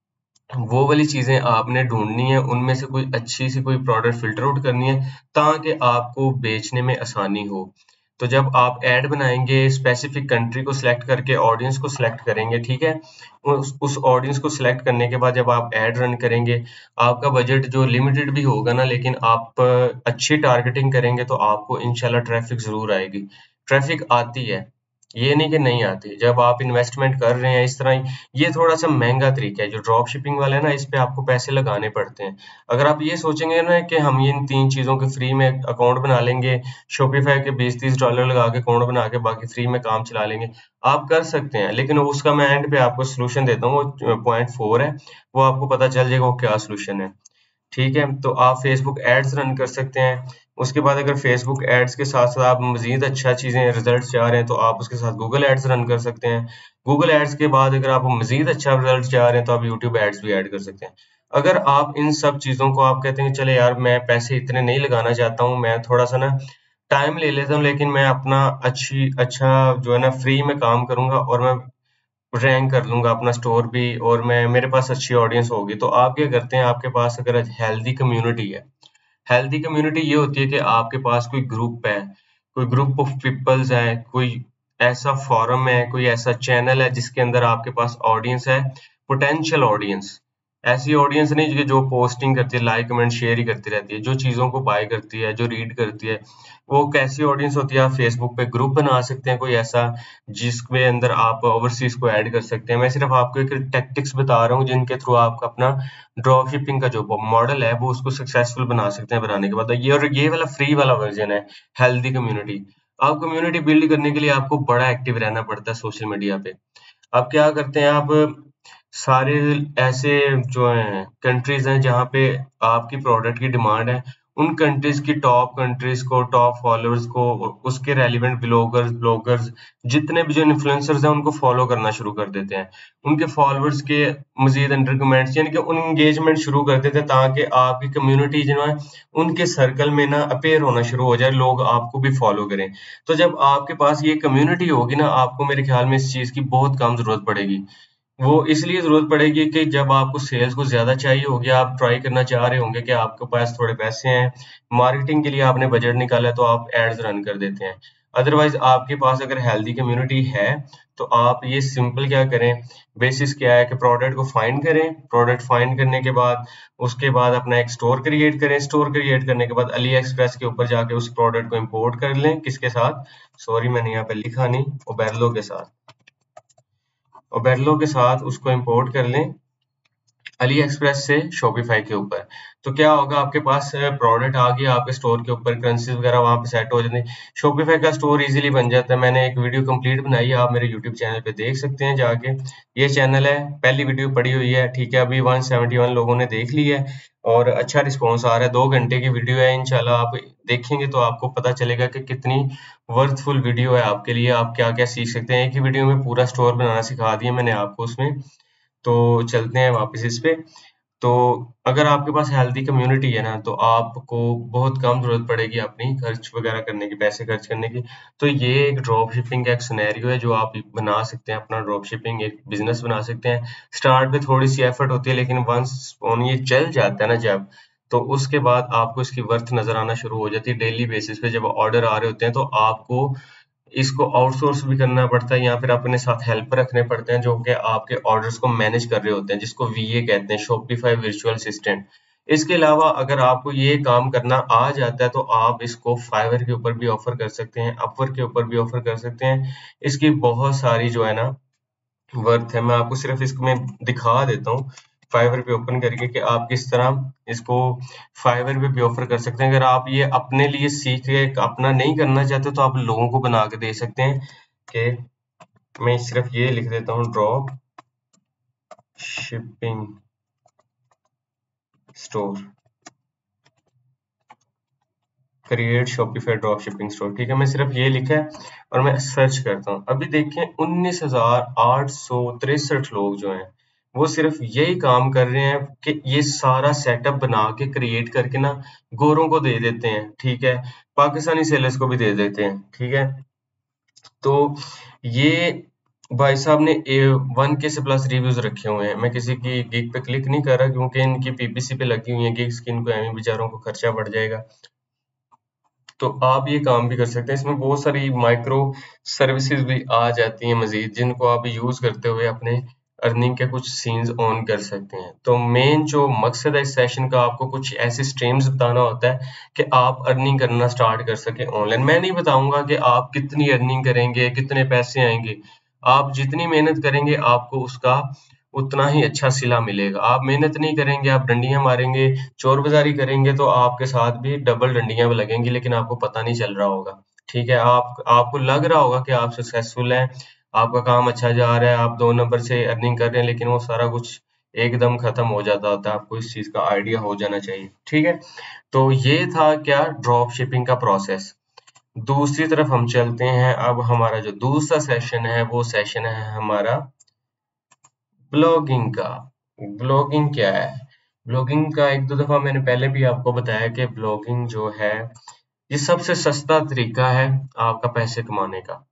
वो वाली चीजें आपने ढूंढनी है, उनमें से कोई अच्छी सी कोई प्रोडक्ट फिल्टर आउट करनी है ताकि आपको बेचने में आसानी हो। तो जब आप ऐड बनाएंगे, स्पेसिफिक कंट्री को सिलेक्ट करके ऑडियंस को सिलेक्ट करेंगे, ठीक है। उस ऑडियंस को सिलेक्ट करने के बाद जब आप ऐड रन करेंगे, आपका बजट जो लिमिटेड भी होगा ना, लेकिन आप अच्छी टारगेटिंग करेंगे तो आपको इंशाल्लाह ट्रैफिक जरूर आएगी। ट्रैफिक आती है, ये नहीं कि नहीं आती। जब आप इन्वेस्टमेंट कर रहे हैं इस तरह, ये थोड़ा सा महंगा तरीका है जो ड्रॉप शिपिंग वाला है ना, इस पे आपको पैसे लगाने पड़ते हैं। अगर आप ये सोचेंगे ना कि हम ये इन 3 चीजों के फ्री में अकाउंट बना लेंगे, शॉपिफाई के $20-30 लगा के अकाउंट बना के बाकी फ्री में काम चला लेंगे, आप कर सकते हैं। लेकिन उसका मैं एंड पे आपको सोल्यूशन देता हूँ, वो .4 है, वो आपको पता चल जाएगा वो क्या सोल्यूशन है। ठीक है, तो आप फेसबुक एड्स रन कर सकते हैं। उसके बाद अगर फेसबुक एड्स के साथ साथ आप मजीद अच्छा चीजें रिजल्ट चाह रहे हैं, तो आप उसके साथ गूगल एड्स रन कर सकते हैं। गूगल एड्स के बाद अगर आप मजीद अच्छा रिजल्ट चाह रहे हैं, तो आप यूट्यूब एड्स भी ऐड कर सकते हैं। अगर आप इन सब चीजों को आप कहते हैं चले यार मैं पैसे इतने नहीं लगाना चाहता हूँ, मैं थोड़ा सा ना टाइम ले लेता हूँ, लेकिन मैं अपना अच्छा जो है ना फ्री में काम करूंगा और मैं रैंक कर लूंगा अपना स्टोर भी, और मैं मेरे पास अच्छी ऑडियंस होगी, तो आप क्या करते हैं, आपके पास अगर हेल्दी कम्युनिटी है, हेल्दी कम्युनिटी ये होती है कि आपके पास कोई ग्रुप है, कोई ग्रुप ऑफ पीपल्स है, कोई ऐसा फोरम है, कोई ऐसा चैनल है जिसके अंदर आपके पास ऑडियंस है, पोटेंशियल ऑडियंस। ऐसी ऑडियंस नहीं कि जो पोस्टिंग करती है, लाइक कमेंट शेयर ही करती रहती है, जो चीजों को बाय करती है, जो रीड करती है, वो कैसी ऑडियंस होती है। आप फेसबुक पे ग्रुप बना सकते हैं कोई ऐसा, जिसके अंदर आप ओवरसीज को ऐड कर सकते हैं। मैं सिर्फ आपको एक टैक्टिक्स बता रहा हूँ जिनके थ्रू आपका अपना ड्रॉप शिपिंग का जो मॉडल है वो उसको सक्सेसफुल बना सकते हैं बनाने के बाद। ये वाला फ्री वाला वर्जन है हेल्दी कम्युनिटी। आप कम्युनिटी बिल्ड करने के लिए आपको बड़ा एक्टिव रहना पड़ता है सोशल मीडिया पे। आप क्या करते हैं, आप सारे ऐसे जो हैं कंट्रीज हैं जहाँ पे आपकी प्रोडक्ट की डिमांड है, उन कंट्रीज की टॉप कंट्रीज को, टॉप फॉलोअर्स को, उसके रेलिवेंट ब्लॉगर्स जितने भी जो इन्फ्लुएंसर्स हैं उनको फॉलो करना शुरू कर देते हैं। उनके फॉलोअर्स के मजीद अंडर कमेंट्स यानी कि उन एंगेजमेंट शुरू कर देते हैं ताकि आपकी कम्युनिटी जो है उनके सर्कल में ना अपेयर होना शुरू हो जाए, लोग आपको भी फॉलो करें। तो जब आपके पास ये कम्युनिटी होगी ना, आपको मेरे ख्याल में इस चीज की बहुत कम जरूरत पड़ेगी। वो इसलिए जरूरत पड़ेगी कि जब आपको सेल्स को ज्यादा चाहिए होगी, आप ट्राई करना चाह रहे होंगे कि आपके पास थोड़े पैसे हैं, मार्केटिंग के लिए आपने बजट निकाला है, तो आप एड्स रन कर देते हैं। अदरवाइज आपके पास अगर हेल्दी कम्युनिटी है, तो आप ये सिंपल क्या करें, बेसिस क्या है कि प्रोडक्ट को फाइंड करें, प्रोडक्ट फाइंड करने के बाद उसके बाद अपना एक स्टोर क्रिएट करें, स्टोर क्रिएट करने के बाद अली एक्सप्रेस के ऊपर जाके उस प्रोडक्ट को इम्पोर्ट कर लें, किसके साथ, सॉरी मैंने यहाँ पे लिखा नहीं, ओबेरलो के साथ, ओबेरलो के साथ उसको इंपोर्ट कर लें। अली एक्सप्रेस से शॉपिफाई के ऊपर। तो क्या होगा, आपके पास प्रोडक्ट आ गया आपके स्टोर के ऊपर, करेंसीज वगैरह वहां पे सेट हो जाती है, शॉपिफाई का स्टोर इजीली बन जाता है। मैंने एक वीडियो कंप्लीट बनाई है, आप मेरे यूट्यूब चैनल पे देख सकते हैं जाके। ये चैनल है, पहली वीडियो पड़ी हुई है, ठीक है, अभी 171 लोगों ने देख ली है और अच्छा रिस्पॉन्स आ रहा है। 2 घंटे की वीडियो है, इंशाल्लाह आप देखेंगे तो आपको पता चलेगा कि कितनी वर्थफुल वीडियो है आपके लिए, आप क्या क्या सीख सकते हैं। एक ही वीडियो में पूरा स्टोर बनाना सिखा दिया मैंने आपको उसमें। तो चलते हैं वापस इस पे। तो अगर आपके पास हेल्दी कम्युनिटी है ना, तो आपको बहुत कम जरूरत पड़ेगी अपनी खर्च वगैरह करने की, पैसे खर्च करने की। तो ये एक ड्रॉप शिपिंग का एक सिनेरियो है जो आप बना सकते हैं, अपना ड्रॉप शिपिंग एक बिजनेस बना सकते हैं। स्टार्ट में थोड़ी सी एफर्ट होती है, लेकिन वंस ऑन ये चल जाता है ना जब, तो उसके बाद आपको इसकी वर्थ नजर आना शुरू हो जाती है। डेली बेसिस पे जब ऑर्डर आ रहे होते हैं तो आपको इसको आउटसोर्स भी करना पड़ता है या फिर अपने साथ हेल्प रखने पड़ते हैं जो कि आपके ऑर्डर्स को मैनेज कर रहे होते हैं, जिसको वीए कहते हैं, शॉपिफाई वर्चुअल असिस्टेंट। इसके अलावा अगर आपको ये काम करना आ जाता है तो आप इसको फाइवर के ऊपर भी ऑफर कर सकते हैं, अपवर्क के ऊपर भी ऑफर कर सकते हैं। इसकी बहुत सारी जो है ना वर्थ है, मैं आपको सिर्फ इसमें दिखा देता हूँ फाइवर पे ओपन करके कि आप किस तरह इसको फाइवर पे भी ऑफर कर सकते हैं। अगर आप ये अपने लिए सीख के अपना नहीं करना चाहते तो आप लोगों को बना के दे सकते हैं। कि मैं सिर्फ ये लिख देता हूँ, drop shipping store, create Shopify drop shipping store, ठीक है, मैं सिर्फ ये लिखा है और मैं सर्च करता हूँ। अभी देखें 19,863 लोग जो हैं वो सिर्फ यही काम कर रहे हैं कि ये सारा सेटअप बना के क्रिएट करके ना गोरों को दे देते हैं, ठीक है, पाकिस्तानी सेलर्स को भी दे देते हैं, ठीक है। तो ये भाई साहब ने 1K से प्लस रिव्यूज रखे हुए हैं। मैं किसी की गिग पे क्लिक नहीं कर रहा क्योंकि इनकी पीपीसी पे लगी हुई है गिग्स की, इनको एवं बेचारों को खर्चा बढ़ जाएगा। तो आप ये काम भी कर सकते हैं। इसमें बहुत सारी माइक्रो सर्विसेज भी आ जाती हैं मजीद, जिनको आप यूज करते हुए अपने अर्निंग के कुछ सीन्स ऑन कर सकते हैं। तो मेन जो मकसद है इस सेशन का, आपको कुछ ऐसे स्ट्रीम्स बताना होता है कि आप अर्निंग करना स्टार्ट कर सके ऑनलाइन। मैं नहीं बताऊंगा कि आप कितनी अर्निंग करेंगे, कितने पैसे आएंगे। आप जितनी मेहनत करेंगे आपको उसका उतना ही अच्छा सिला मिलेगा। आप मेहनत नहीं करेंगे, आप डंडियां मारेंगे, चोर बाजारी करेंगे, तो आपके साथ भी डबल डंडियां लगेंगी, लेकिन आपको पता नहीं चल रहा होगा, ठीक है। आपको लग रहा होगा कि आप सक्सेसफुल हैं, आपका काम अच्छा जा रहा है, आप 2 नंबर से अर्निंग कर रहे हैं, लेकिन वो सारा कुछ एकदम खत्म हो जाता होता है। आपको इस चीज का आइडिया हो जाना चाहिए, ठीक है। तो ये था क्या, ड्रॉप शिपिंग का प्रोसेस। दूसरी तरफ हम चलते हैं। अब हमारा जो दूसरा सेशन है वो सेशन है हमारा ब्लॉगिंग का। ब्लॉगिंग क्या है? ब्लॉगिंग का एक दो दफा मैंने पहले भी आपको बताया कि ब्लॉगिंग जो है ये सबसे सस्ता तरीका है आपका पैसे कमाने का।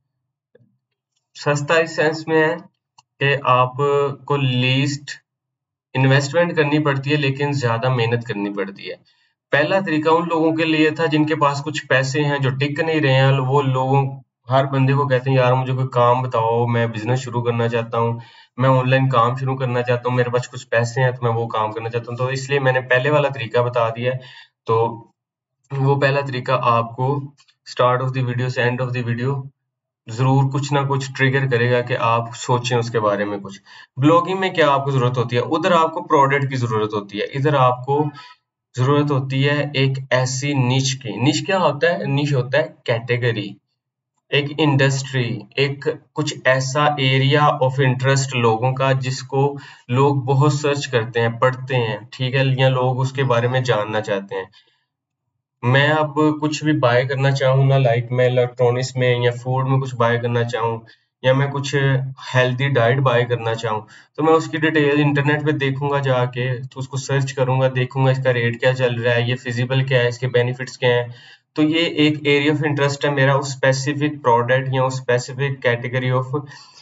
सस्ता इस सेंस में है कि आपको लीस्ट इन्वेस्टमेंट करनी पड़ती है लेकिन ज्यादा मेहनत करनी पड़ती है। पहला तरीका उन लोगों के लिए था जिनके पास कुछ पैसे हैं, जो टिक नहीं रहे हैं। वो लोगों, हर बंदे को कहते हैं यार मुझे कोई काम बताओ, मैं बिजनेस शुरू करना चाहता हूँ, मैं ऑनलाइन काम शुरू करना चाहता हूँ, मेरे पास कुछ पैसे हैं तो मैं वो काम करना चाहता हूँ। तो इसलिए मैंने पहले वाला तरीका बता दिया है। तो वो पहला तरीका आपको स्टार्ट ऑफ द वीडियो से एंड ऑफ द वीडियो जरूर कुछ ना कुछ ट्रिगर करेगा कि आप सोचें उसके बारे में कुछ। ब्लॉगिंग में क्या आपको जरूरत होती है, उधर आपको प्रोडक्ट की जरूरत होती है, इधर आपको जरूरत होती है एक ऐसी निश की। निश क्या होता है? निश होता है कैटेगरी, एक इंडस्ट्री, एक कुछ ऐसा एरिया ऑफ इंटरेस्ट लोगों का जिसको लोग बहुत सर्च करते हैं, पढ़ते हैं, ठीक है, या लोग उसके बारे में जानना चाहते हैं। मैं अब कुछ भी बाय करना चाहूँ ना, लाइक मैं इलेक्ट्रॉनिक्स में या फूड में कुछ बाय करना चाहूँ, या मैं कुछ हेल्दी डाइट बाय करना चाहूँ, तो मैं उसकी डिटेल इंटरनेट पे देखूंगा जाके, तो उसको सर्च करूंगा, देखूंगा इसका रेट क्या चल रहा है, ये फिजिबल क्या है, इसके बेनिफिट्स क्या हैं। तो ये एक एरिया ऑफ इंटरेस्ट है मेरा, उस स्पेसिफिक प्रोडक्ट या उस स्पेसिफिक कैटेगरी ऑफ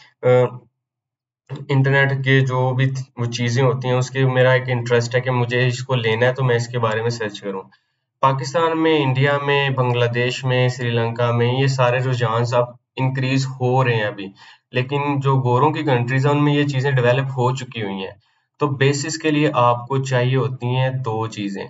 इंटरनेट के जो भी वो चीजें होती हैं उसके मेरा एक इंटरेस्ट है कि मुझे इसको लेना है, तो मैं इसके बारे में सर्च करूँ। पाकिस्तान में, इंडिया में, बांग्लादेश में, श्रीलंका में ये सारे रुझान अब इंक्रीज हो रहे हैं अभी, लेकिन जो गोरों की कंट्रीज है उनमें ये चीजें डेवलप हो चुकी हुई हैं। तो बेसिस के लिए आपको चाहिए होती हैं दो चीजें।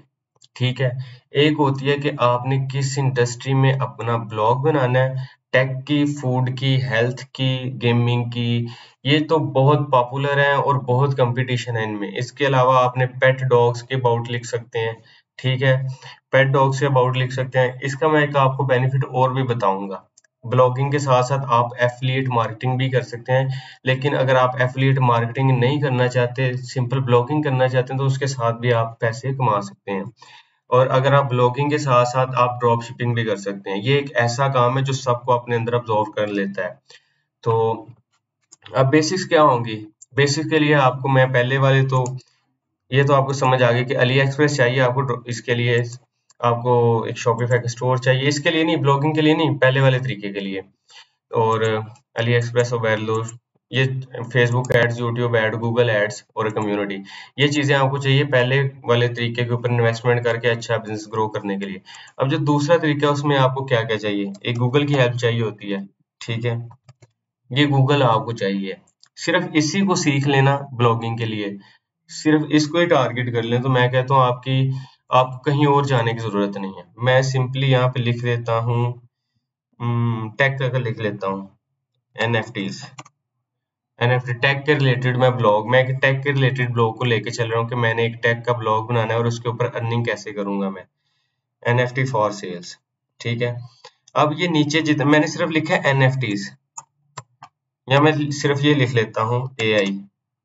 ठीक है। एक होती है कि आपने किस इंडस्ट्री में अपना ब्लॉग बनाना है, टेक की, फूड की, हेल्थ की, गेमिंग की, ये तो बहुत पॉपुलर है और बहुत कंपटीशन है इनमें। इसके अलावा आपने पेट डॉग्स के अबाउट लिख सकते हैं, ठीक है, पेट डॉग्स के अबाउट लिख सकते हैं। इसका मैं एक आपको बेनिफिट और भी बताऊंगा। ब्लॉगिंग के साथ साथ आप एफिलिएट मार्केटिंग भी कर सकते हैं, लेकिन अगर आप एफिलिएट मार्केटिंग नहीं करना चाहते, सिंपल ब्लॉगिंग करना चाहते हैं, तो उसके साथ भी आप पैसे कमा सकते हैं। और अगर आप ब्लॉगिंग के साथ साथ आप ड्रॉप शिपिंग भी कर सकते हैं। ये एक ऐसा काम है जो सबको अपने अंदर अब्जॉर्व कर लेता है। तो अब बेसिक्स क्या होंगी? बेसिक्स के लिए आपको मैं पहले वाले तो ये तो आपको समझ आ गई कि अली एक्सप्रेस चाहिए आपको, इसके लिए आपको एक शॉपिफाई का स्टोर चाहिए, इसके लिए नहीं, ब्लॉगिंग के लिए नहीं, पहले वाले तरीके के लिए। और अली एक्सप्रेस और वेरलो, ये Facebook ads, YouTube ad, Google ads और कम्युनिटी, ये चीजें आपको चाहिए पहले वाले तरीके के ऊपर इन्वेस्टमेंट करके अच्छा बिजनेस ग्रो करने के लिए। अब जो दूसरा तरीका है उसमें आपको क्या क्या चाहिए? एक गूगल की हेल्प चाहिए होती है, ठीक है, ये गूगल आपको चाहिए। सिर्फ इसी को सीख लेना ब्लॉगिंग के लिए, सिर्फ इसको ही टारगेट कर लें, तो मैं कहता हूँ आपको कहीं और जाने की जरूरत नहीं है। मैं सिंपली यहाँ पे लिख देता हूँ, टेक का लिख लेता हूँ, एनएफटीज, एनएफटी टैग के रिलेटेड मैं एक टैग के रिलेटेड ब्लॉग को लेके चल रहा हूँ कि मैंने एक टैग का ब्लॉग बनाना है और उसके ऊपर अर्निंग कैसे करूंगा मैं, एनएफटी फॉर सेल्स, ठीक है। अब ये नीचे जितना मैंने सिर्फ लिखा है एनएफटीज, या मैं सिर्फ ये लिख लेता हूँ एआई।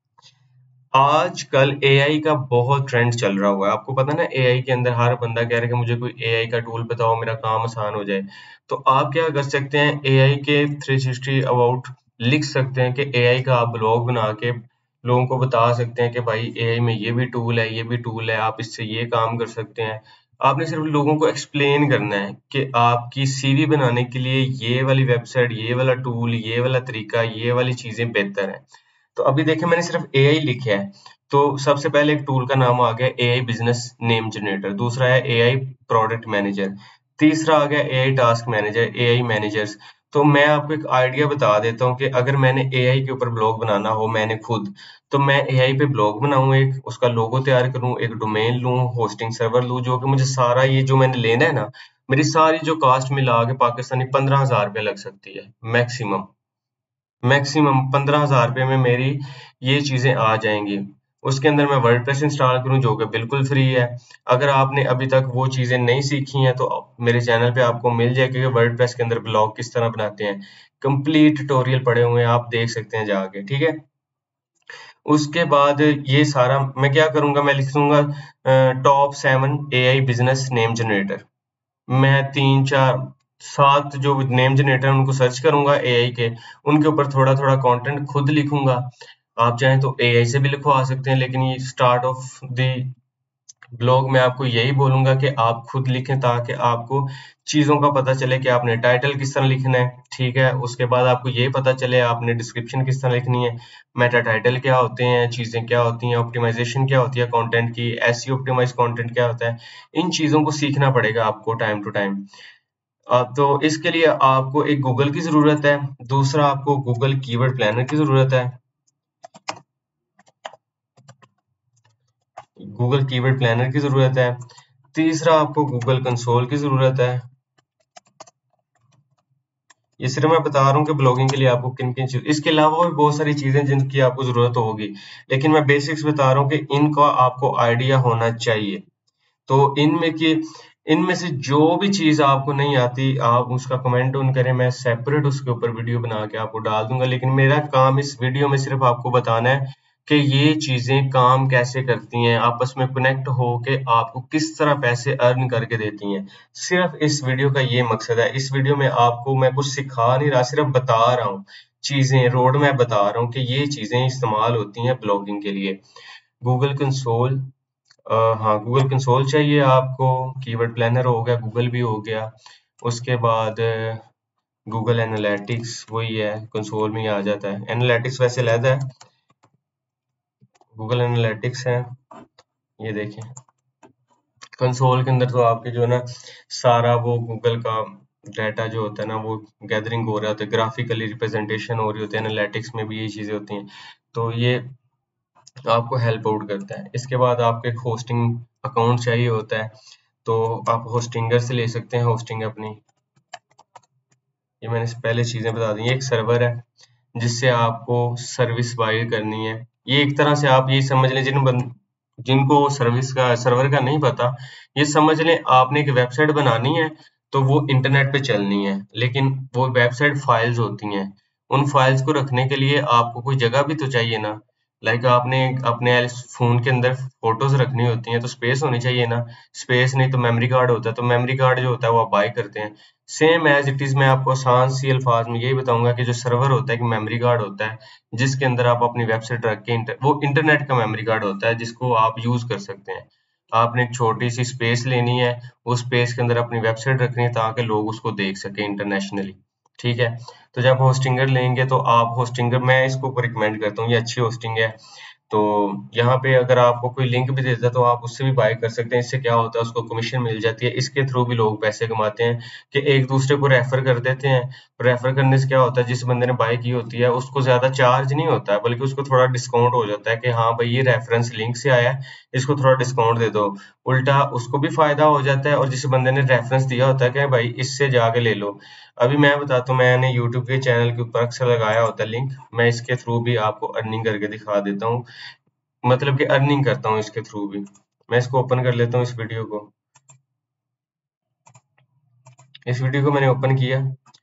आजकल एआई का बहुत ट्रेंड चल रहा हुआ है, आपको पता है ना, एआई के अंदर हर बंदा कह रहा है कि मुझे कोई एआई का टूल बताओ, मेरा काम आसान हो जाए। तो आप क्या कर सकते हैं, एआई के 360 अबाउट लिख सकते हैं कि एआई का आप ब्लॉग बना के लोगों को बता सकते हैं कि भाई एआई में ये भी टूल है, ये भी टूल है, आप इससे ये काम कर सकते हैं। आपने सिर्फ लोगों को एक्सप्लेन करना है कि आपकी सीवी बनाने के लिए ये वाली वेबसाइट, ये वाला टूल, ये वाला तरीका, ये वाली चीजें बेहतर है। तो अभी देखिए मैंने सिर्फ एआई लिखा है, तो सबसे पहले एक टूल का नाम आ गया एआई बिजनेस नेम जनरेटर, दूसरा है एआई प्रोडक्ट मैनेजर, तीसरा आ गया AI task manager, AI managers. तो मैं आपको एक आइडिया बता देता हूँ कि अगर मैंने एआई के ऊपर ब्लॉग बनाना हो मैंने खुद, तो मैं एआई पे ब्लॉग बनाऊं, एक उसका लोगो तैयार करूं, एक डोमेन लूं, होस्टिंग सर्वर लूं, जो कि मुझे सारा ये जो मैंने लेना है ना, मेरी सारी जो कास्ट मिला के पाकिस्तानी 15,000 रुपये लग सकती है मैक्सिमम। मैक्सिमम 15,000 रुपये में मेरी ये चीजें आ जाएंगी। उसके अंदर मैं वर्डप्रेस इंस्टॉल करूं जो कि बिल्कुल फ्री है। अगर आपने अभी तक वो चीजें नहीं सीखी हैं तो मेरे चैनल पे आपको मिल जाएगी कि वर्डप्रेस के अंदर ब्लॉग किस तरह बनाते हैं, कंप्लीट ट्यूटोरियल पड़े हुए हैं, आप देख सकते हैं जाके, ठीक है। उसके बाद ये सारा मैं क्या करूंगा, मैं लिख दूंगा top 7 AI business name generator. मैं 3 4 7 जो नेम जनरेटर उनको सर्च करूंगा एआई के, उनके ऊपर थोड़ा थोड़ा कंटेंट खुद लिखूंगा। आप चाहें तो एआई से भी लिखवा सकते हैं, लेकिन ये स्टार्ट ऑफ द ब्लॉग में आपको यही बोलूंगा कि आप खुद लिखें, ताकि आपको चीजों का पता चले कि आपने टाइटल किस तरह लिखना है, ठीक है। उसके बाद आपको ये पता चले आपने डिस्क्रिप्शन किस तरह लिखनी है, मेटा टाइटल क्या होते हैं, चीजें क्या होती हैं, ऑप्टिमाइजेशन क्या होती है कंटेंट की, एसईओ ऑप्टिमाइज कंटेंट क्या होता है। इन चीजों को सीखना पड़ेगा आपको टाइम टू टाइम। तो इसके लिए आपको एक गूगल की जरूरत है, दूसरा आपको गूगल कीवर्ड प्लानर की जरूरत है, गूगल कीवर्ड प्लानर की जरूरत है, तीसरा आपको गूगल कंसोल की जरूरत है। ये सिर्फ मैं बता रहा हूँ कि ब्लॉगिंग के लिए आपको किन किन चीज, इसके अलावा भी बहुत सारी चीजें जिनकी आपको जरूरत होगी, लेकिन मैं बेसिक्स बता रहा हूँ कि इनका आपको आइडिया होना चाहिए। तो इनमें से जो भी चीज आपको नहीं आती आप उसका कमेंट ऑन करें, मैं सेपरेट उसके ऊपर वीडियो बना के आपको डाल दूंगा। लेकिन मेरा काम इस वीडियो में सिर्फ आपको बताना है कि ये चीजें काम कैसे करती हैं, आपस में कनेक्ट होके आपको किस तरह पैसे अर्न करके देती हैं। सिर्फ इस वीडियो का ये मकसद है। इस वीडियो में आपको मैं कुछ सिखा नहीं रहा, सिर्फ बता रहा हूँ चीजें, रोड मैप बता रहा हूँ कि ये चीजें इस्तेमाल होती हैं ब्लॉगिंग के लिए। गूगल कंसोल, हाँ गूगल कंसोल चाहिए आपको, कीवर्ड प्लानर हो गया, गूगल भी हो गया। उसके बाद गूगल एनालिटिक्स वही है, कंसोल में ही आ जाता है। एनालिटिक्स वैसे अलग है, गूगल एनालिटिक्स है, ये देखें। कंसोल के अंदर तो आपके जो है ना सारा वो गूगल का डाटा जो होता है ना वो गैदरिंग हो रहा होता है, ग्राफिकली रिप्रेजेंटेशन हो रही होती है, एनालिटिक्स में भी ये चीजें होती हैं। तो ये आपको हेल्प आउट करता है। इसके बाद आपको एक होस्टिंग अकाउंट चाहिए होता है, तो आप होस्टिंगर से ले सकते हैं होस्टिंग अपनी। ये मैंने पहले चीज़ें बता दी। एक सर्वर है जिससे आपको सर्विस प्रोवाइड करनी है। ये एक तरह से आप ये समझ लें, जिनको सर्विस का सर्वर का नहीं पता, ये समझ लें आपने एक वेबसाइट बनानी है तो वो इंटरनेट पे चलनी है, लेकिन वो वेबसाइट फाइल्स होती हैं। उन फाइल्स को रखने के लिए आपको कोई जगह भी तो चाहिए ना। लाइक आपने अपने फोन के अंदर फोटोज रखनी होती हैं तो स्पेस होनी चाहिए ना। स्पेस नहीं तो मेमोरी कार्ड होता है, तो मेमोरी कार्ड जो होता है वो आप बाय करते हैं। सेम एज इट इज मैं आपको आसान सी अल्फाज में यही बताऊंगा कि जो सर्वर होता है, कि मेमोरी कार्ड होता है जिसके अंदर आप अपनी वेबसाइट रख के वो इंटरनेट का मेमोरी कार्ड होता है जिसको आप यूज कर सकते हैं। आपने एक छोटी सी स्पेस लेनी है, उस स्पेस के अंदर अपनी वेबसाइट रखनी है ताकि लोग उसको देख सके इंटरनेशनली। ठीक है, तो जब होस्टिंगर लेंगे तो आप होस्टिंगर, मैं इसको रिकमेंड करता हूँ, ये अच्छी होस्टिंग है। तो यहाँ पे अगर आपको कोई लिंक भी देता है तो आप उससे भी बाय कर सकते हैं। इससे क्या होता है, उसको कमीशन मिल जाती है। इसके थ्रू भी लोग पैसे कमाते हैं कि एक दूसरे को रेफर कर देते हैं। रेफर करने से क्या होता है, जिस बंदे ने बाय की होती है उसको ज्यादा चार्ज नहीं होता है, बल्कि उसको थोड़ा डिस्काउंट हो जाता है कि हाँ भाई ये रेफरेंस लिंक से आया है, इसको थोड़ा डिस्काउंट दे दो। उल्टा उसको भी फायदा हो जाता है और जिस बंदे ने रेफरेंस दिया होता है कि भाई इससे जाके ले लो। अभी मैं बताता हूँ, मैंने यूट्यूब के चैनल के ऊपर अक्सर लगाया होता है लिंक, मैं इसके थ्रू भी आपको अर्निंग करके दिखा देता हूँ। मतलब कि अर्निंग करता हूँ इसके थ्रू भी। मैं इसको ओपन कर लेता हूँ, इस वीडियो को मैंने ओपन किया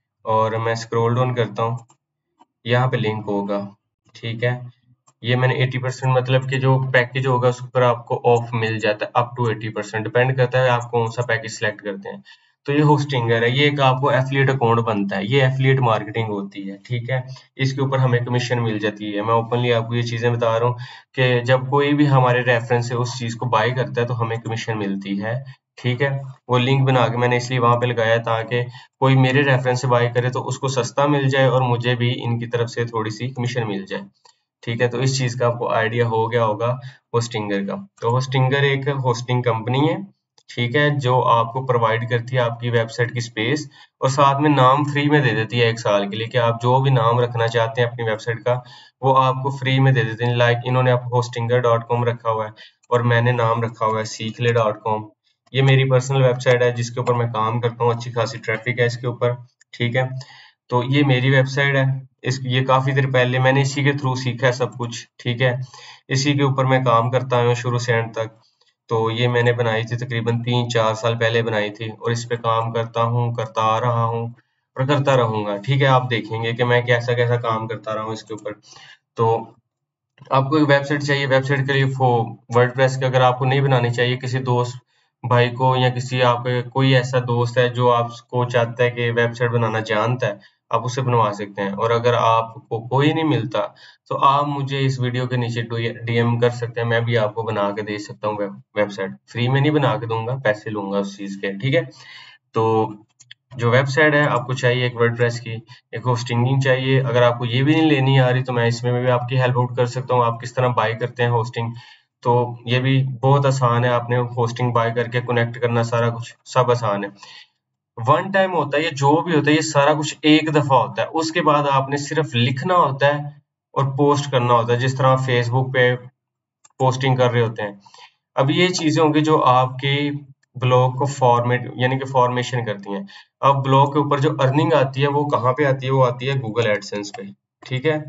और मैं स्क्रॉल डाउन करता हूँ। यहाँ पे लिंक होगा, ठीक है। ये मैंने 80% मतलब कि जो पैकेज होगा उस पर आपको ऑफ मिल जाता है, अप टू 80%, डिपेंड करता है आप कौन सा पैकेज सिलेक्ट करते हैं। तो ये होस्टिंगर है, ये एक आपको एफिलिएट अकाउंट बनता है, ये एफिलिएट मार्केटिंग होती है, ठीक है। इसके ऊपर हमें कमीशन मिल जाती है। मैं ओपनली आपको ये चीजें बता रहा हूँ कि जब कोई भी हमारे रेफरेंस से उस चीज को बाय करता है तो हमें कमीशन मिलती है, ठीक है। वो लिंक बना के मैंने इसलिए वहां पे लगाया ताकि कोई मेरे रेफरेंस से बाय करे तो उसको सस्ता मिल जाए और मुझे भी इनकी तरफ से थोड़ी सी कमीशन मिल जाए, ठीक है। तो इस चीज का आपको आइडिया हो गया होगा होस्टिंगर का। तो होस्टिंगर एक होस्टिंग कंपनी है, ठीक है, जो आपको प्रोवाइड करती है आपकी वेबसाइट की स्पेस, और साथ में नाम फ्री में दे देती है 1 साल के लिए, कि आप जो भी नाम रखना चाहते हैं अपनी वेबसाइट का वो आपको फ्री में दे देते हैं। लाइक इन्होंने आप hostinger.com रखा हुआ है और मैंने नाम रखा हुआ है seekle.com। ये मेरी पर्सनल वेबसाइट है जिसके ऊपर मैं काम करता हूँ, अच्छी खासी ट्रैफिक है इसके ऊपर, ठीक है। तो ये मेरी वेबसाइट है, इस ये काफी देर पहले मैंने इसी के थ्रू सीखा है सब कुछ, ठीक है। इसी के ऊपर मैं काम करता हूँ शुरू से एंड तक। तो ये मैंने बनाई थी तकरीबन 3-4 साल पहले बनाई थी और इस पे काम करता हूँ, करता आ रहा हूँ और करता रहूंगा, ठीक है। आप देखेंगे कि मैं कैसा कैसा काम करता रहा हूँ इसके ऊपर। तो आपको एक वेबसाइट चाहिए, वेबसाइट के लिए वो वर्डप्रेस की अगर आपको नहीं बनानी चाहिए, किसी दोस्त भाई को या किसी आपके कोई ऐसा दोस्त है जो आपको चाहता है कि वेबसाइट बनाना जानता है, आप उससे बनवा सकते हैं। और अगर आपको कोई नहीं मिलता तो आप मुझे इस वीडियो के नीचे डीएम कर सकते हैं, मैं भी आपको बना के दे सकता हूँ। वेबसाइट फ्री में नहीं बना के दूंगा, पैसे लूंगा उस चीज के, ठीक है। तो जो वेबसाइट है आपको चाहिए एक वर्डप्रेस की, एक होस्टिंग चाहिए। अगर आपको ये भी नहीं लेनी आ रही तो मैं इसमें भी आपकी हेल्प आउट कर सकता हूँ, आप किस तरह बाय करते हैं होस्टिंग। तो ये भी बहुत आसान है, आपने होस्टिंग बाय करके कनेक्ट करना, सारा कुछ सब आसान है। वन टाइम होता है ये, जो भी होता है ये सारा कुछ एक दफा होता है, उसके बाद आपने सिर्फ लिखना होता है और पोस्ट करना होता है, जिस तरह फेसबुक पे पोस्टिंग कर रहे होते हैं। अब ये चीजें होंगी जो आपके ब्लॉग को फॉर्मेट यानी कि फॉर्मेशन करती हैं। अब ब्लॉग के ऊपर जो अर्निंग आती है वो कहाँ पे आती है, वो आती है गूगल एडसेंस पे, ठीक है।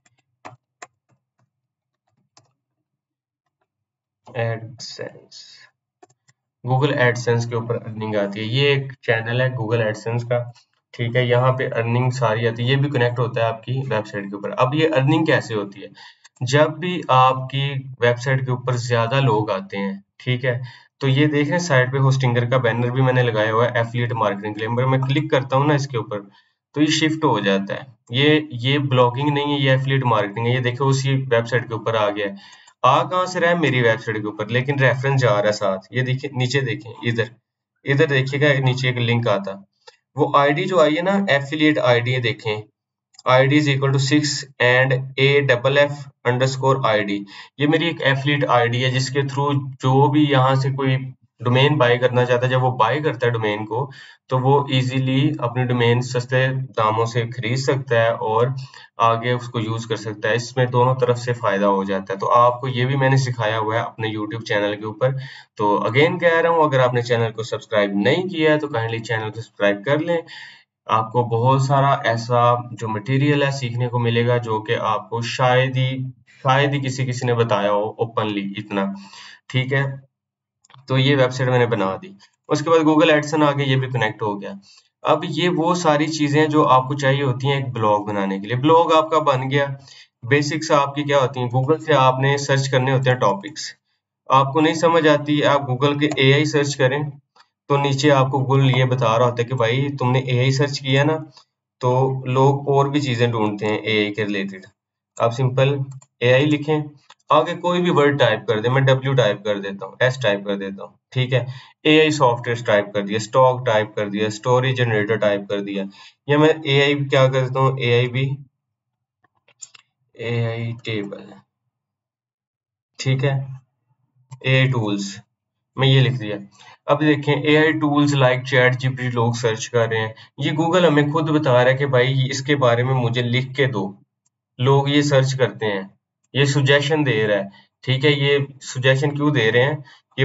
एडसेंस, गूगल एडसेंस के ऊपर अर्निंग आती है। ये एक चैनल है गूगल एडसेंस का, ठीक है। यहाँ पे अर्निंग सारी आती है, ये भी कनेक्ट होता है आपकी वेबसाइट के ऊपर। अब ये अर्निंग कैसे होती है, जब भी आपकी वेबसाइट के ऊपर ज्यादा लोग आते हैं, ठीक है। तो ये देखें साइड पे होस्टिंगर का बैनर भी मैंने लगाया हुआ है एफिलिएट मार्केटिंग के लिए। अगर मैं क्लिक करता हूँ ना इसके ऊपर तो ये शिफ्ट हो जाता है। ये ब्लॉगिंग नहीं है, ये एफिलिएट मार्केटिंग है। ये देखो उसी वेबसाइट के ऊपर आ गया है। आ कहाँ से रहा है, मेरी वेबसाइट के ऊपर, लेकिन रेफरेंस जा रहा है साथ। ये देखिए नीचे, देखें इधर, इधर देखिएगा नीचे एक लिंक आता, वो आईडी जो आई है ना एफिलिएट आईडी है, देखें id is equal to 6 and AFF_ID। ये मेरी एक एफिलिएट आईडी है जिसके थ्रू जो भी यहाँ से कोई डोमेन बाय करना चाहता है, जब वो बाय करता है डोमेन को, तो वो इजीली अपनी डोमेन सस्ते दामों से खरीद सकता है और आगे उसको यूज कर सकता है। इसमें दोनों तरफ से फायदा हो जाता है। तो आपको ये भी मैंने सिखाया हुआ है अपने यूट्यूब चैनल के ऊपर। तो अगेन कह रहा हूँ, अगर आपने चैनल को सब्सक्राइब नहीं किया है तो काइंडली चैनल को सब्सक्राइब कर लें। आपको बहुत सारा ऐसा जो मटेरियल है सीखने को मिलेगा, जो कि आपको शायद ही किसी किसी ने बताया हो ओपनली इतना। ठीक है, तो ये वेबसाइट मैंने बना दी। उसके बाद गूगल एडसन आ गया, ये भी कनेक्ट हो गया। अब ये वो सारी चीजें जो आपको चाहिए होती हैं एक ब्लॉग बनाने के लिए। ब्लॉग आपका बन गया। बेसिक्स आपकी क्या होती हैं, गूगल से आपने सर्च करने होते हैं टॉपिक्स। आपको नहीं समझ आती, आप गूगल के एआई सर्च करें, तो नीचे आपको गूगल ये बता रहा होता है कि भाई तुमने एआई सर्च किया ना। तो लोग और भी चीजें ढूंढते हैं एआई के रिलेटेड। आप सिंपल एआई लिखें, आगे कोई भी वर्ड टाइप कर दे, मैं डब्ल्यू टाइप कर देता हूँ, एस टाइप कर देता हूँ, ठीक है। एआई सॉफ्टवेयर टाइप कर दिया, स्टॉक टाइप कर दिया, स्टोरी जनरेटर टाइप कर दिया, या मैं एआई क्या करता हूँ, एआई टेबल, ठीक है, एआई टूल्स, मैं ये लिख दिया। अब देखें AI tools like chat GPT लोग सर्च कर रहे हैं। ये गूगल हमें खुद बता रहा है कि भाई इसके बारे में मुझे लिख के दो। लोग ये सर्च करते हैं, ये सुजेशन दे रहा है। ठीक है, ये सुजेशन क्यों दे रहे हैं, ये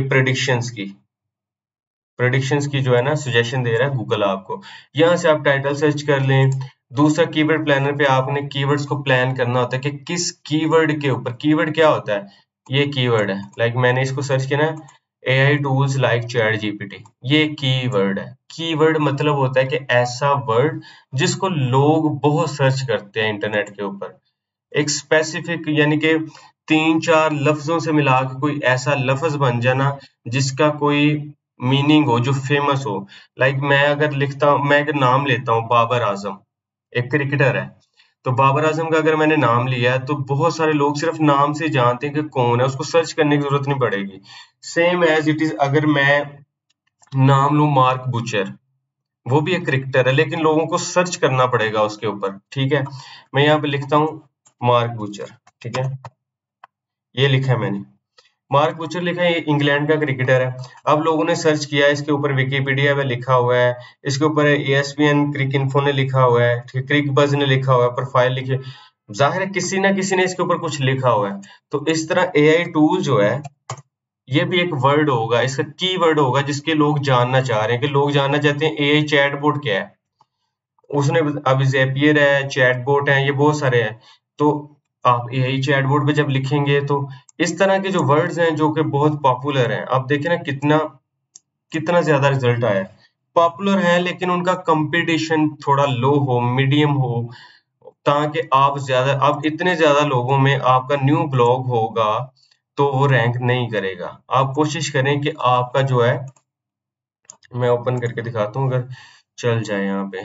प्रेडिक्शंस की जो है ना सुजेशन दे रहा है गूगल आपको। यहाँ से आप टाइटल सर्च कर लें। दूसरा कीवर्ड प्लानर पे आपने कीवर्ड्स को प्लान करना होता है कि किस कीवर्ड के ऊपर, कीवर्ड क्या होता है, ये कीवर्ड है, लाइक मैंने इसको सर्च किया ना, AI tools like chat GPT, ये कीवर्ड है। कीवर्ड मतलब होता है कि ऐसा वर्ड जिसको लोग बहुत सर्च करते हैं इंटरनेट के ऊपर। एक स्पेसिफिक यानी कि 3-4 लफ्जों से मिला के कोई ऐसा लफ्ज बन जाना जिसका कोई मीनिंग हो, जो फेमस हो। लाइक मैं अगर लिखता हूँ, मैं अगर नाम लेता हूँ बाबर आजम, एक क्रिकेटर है, तो बाबर आजम का अगर मैंने नाम लिया है तो बहुत सारे लोग सिर्फ नाम से जानते हैं कि कौन है, उसको सर्च करने की जरूरत नहीं पड़ेगी। सेम एज इट इज अगर मैं नाम लूं मार्क बुचर, वो भी एक क्रिकेटर है लेकिन लोगों को सर्च करना पड़ेगा उसके ऊपर। ठीक है, मैं यहाँ पे लिखता हूँ मार्क बुचर, ठीक है, ये लिखा है मैंने, मार्क बुचर लिखा है, ये इंग्लैंड का क्रिकेटर है। अब लोगों ने सर्च किया, इसके ऊपर विकिपीडिया में लिखा हुआ है, इसके ऊपर ESPN क्रिक इन्फो ने लिखा हुआ है, ठीक, क्रिक बज ने लिखा हुआ है, प्रोफाइल लिखी, जाहिर है किसी ना किसी ने इसके ऊपर कुछ लिखा हुआ है। तो इस तरह एआई टूल जो है, ये भी एक वर्ड होगा, इसका की वर्ड होगा जिसके लोग जानना चाह रहे हैं, कि लोग जानना चाहते हैं एआई चैटबॉट क्या है। उसने अब ज़ेपियर है, चैटबॉट है, ये बहुत सारे हैं। तो आप एआई चैटबॉट पे जब लिखेंगे तो इस तरह के जो वर्ड्स हैं जो कि बहुत पॉपुलर हैं, आप देखें ना कितना कितना ज्यादा रिजल्ट आया है। पॉपुलर है लेकिन उनका कंपटीशन थोड़ा लो हो, मीडियम हो, ताकि आप ज्यादा, अब इतने ज्यादा लोगों में आपका न्यू ब्लॉग होगा तो वो रैंक नहीं करेगा। आप कोशिश करें कि आपका जो है, मैं ओपन करके दिखाता हूँ अगर चल जाए, यहाँ पे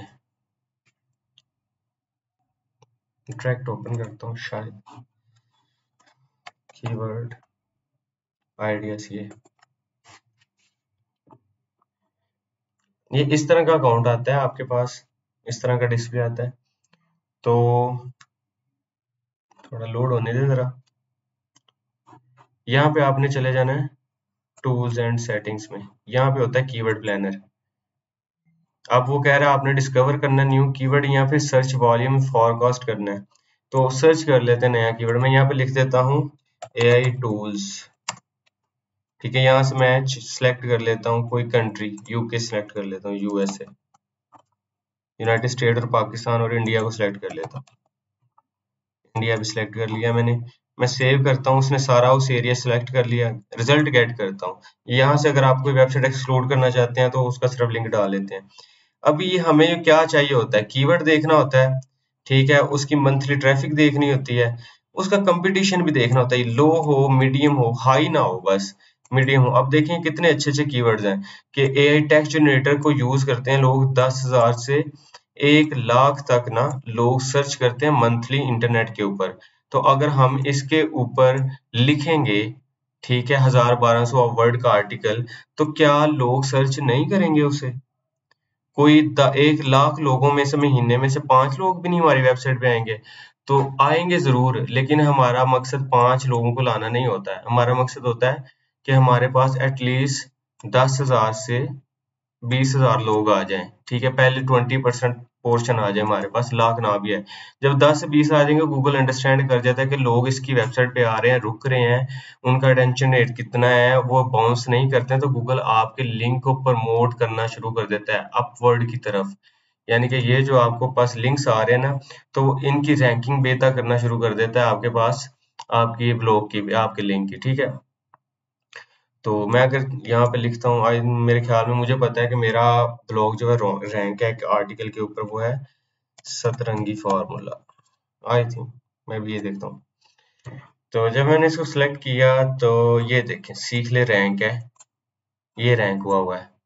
डायरेक्ट ओपन करता हूँ शायद, कीवर्ड आइडियाज, ये इस तरह का अकाउंट आता है आपके पास, इस तरह का डिस्प्ले आता है। तो थोड़ा लोड होने दे जरा। यहाँ पे आपने चले जाना है टूल्स एंड सेटिंग्स में, यहाँ पे होता है कीवर्ड प्लानर। अब वो कह रहा है आपने डिस्कवर करना न्यू कीवर्ड, या फिर सर्च वॉल्यूम फॉरकास्ट करना है। तो सर्च कर लेते हैं नया कीवर्ड, मैं यहाँ पे लिख देता हूँ एआई टूल्स, ठीक है। यहाँ से मैं सिलेक्ट कर लेता हूँ कोई कंट्री, यूके सिलेक्ट कर लेता हूँ, यूएसए, यूनाइटेड स्टेट और पाकिस्तान और इंडिया को सिलेक्ट कर लेता हूँ, इंडिया भी सिलेक्ट कर लिया मैंने। मैं सेव करता हूँ, उसने सारा उस एरिया सिलेक्ट कर लिया, रिजल्ट गेट करता हूँ। यहाँ से अगर आप कोई वेबसाइट एक्सप्लोर करना चाहते हैं तो उसका सिर्फ लिंक डाल लेते हैं। अभी हमें क्या चाहिए होता है, कीवर्ड देखना होता है, ठीक है, उसकी मंथली ट्रैफिक देखनी होती है, उसका कंपटीशन भी देखना होता है, लो हो, मीडियम हो, हाई ना हो, बस मीडियम हो। अब देखें कितने अच्छे अच्छे कीवर्ड्स हैं कि एआई टेक्स्ट जनरेटर को यूज करते हैं लोग 10,000 से 1 लाख तक ना लोग सर्च करते हैं मंथली इंटरनेट के ऊपर। तो अगर हम इसके ऊपर लिखेंगे, ठीक है, 1000-1200 वर्ड का आर्टिकल, तो क्या लोग सर्च नहीं करेंगे उसे? कोई 1 लाख लोगों में से महीने में से 5 लोग भी नहीं हमारी वेबसाइट पे आएंगे। तो आएंगे जरूर, लेकिन हमारा मकसद 5 लोगों को लाना नहीं होता है। हमारा मकसद होता है कि हमारे पास एटलीस्ट 10,000 से 20,000 लोग आ जाएं, ठीक है, पहले 20% पोर्शन आ जाए हमारे पास, लाख ना भी है। जब 10 से 20 आ जाएंगे, गूगल अंडरस्टैंड कर जाता है कि लोग इसकी वेबसाइट पे आ रहे हैं, रुक रहे हैं, उनका अटेंशन रेट कितना है, वो बाउंस नहीं करते हैं, तो गूगल आपके लिंक को प्रमोट करना शुरू कर देता है अपवर्ड की तरफ। यानी कि ये जो आपको पास लिंक्स आ रहे हैं ना, तो इनकी रैंकिंग बेहतर करना शुरू कर देता है आपके पास, आपकी ब्लॉग की, आपके लिंक की, ठीक है। तो मैं अगर यहाँ पे लिखता हूँ, आज मेरे ख्याल में मुझे पता है कि मेरा ब्लॉग जो है रैंक है एक आर्टिकल के ऊपर, वो है सतरंगी फार्मूला, आई थिंक, मैं भी ये देखता हूँ। तो जब मैंने इसको सिलेक्ट किया तो ये देखें, सीख ले रैंक है, ये रैंक हुआ है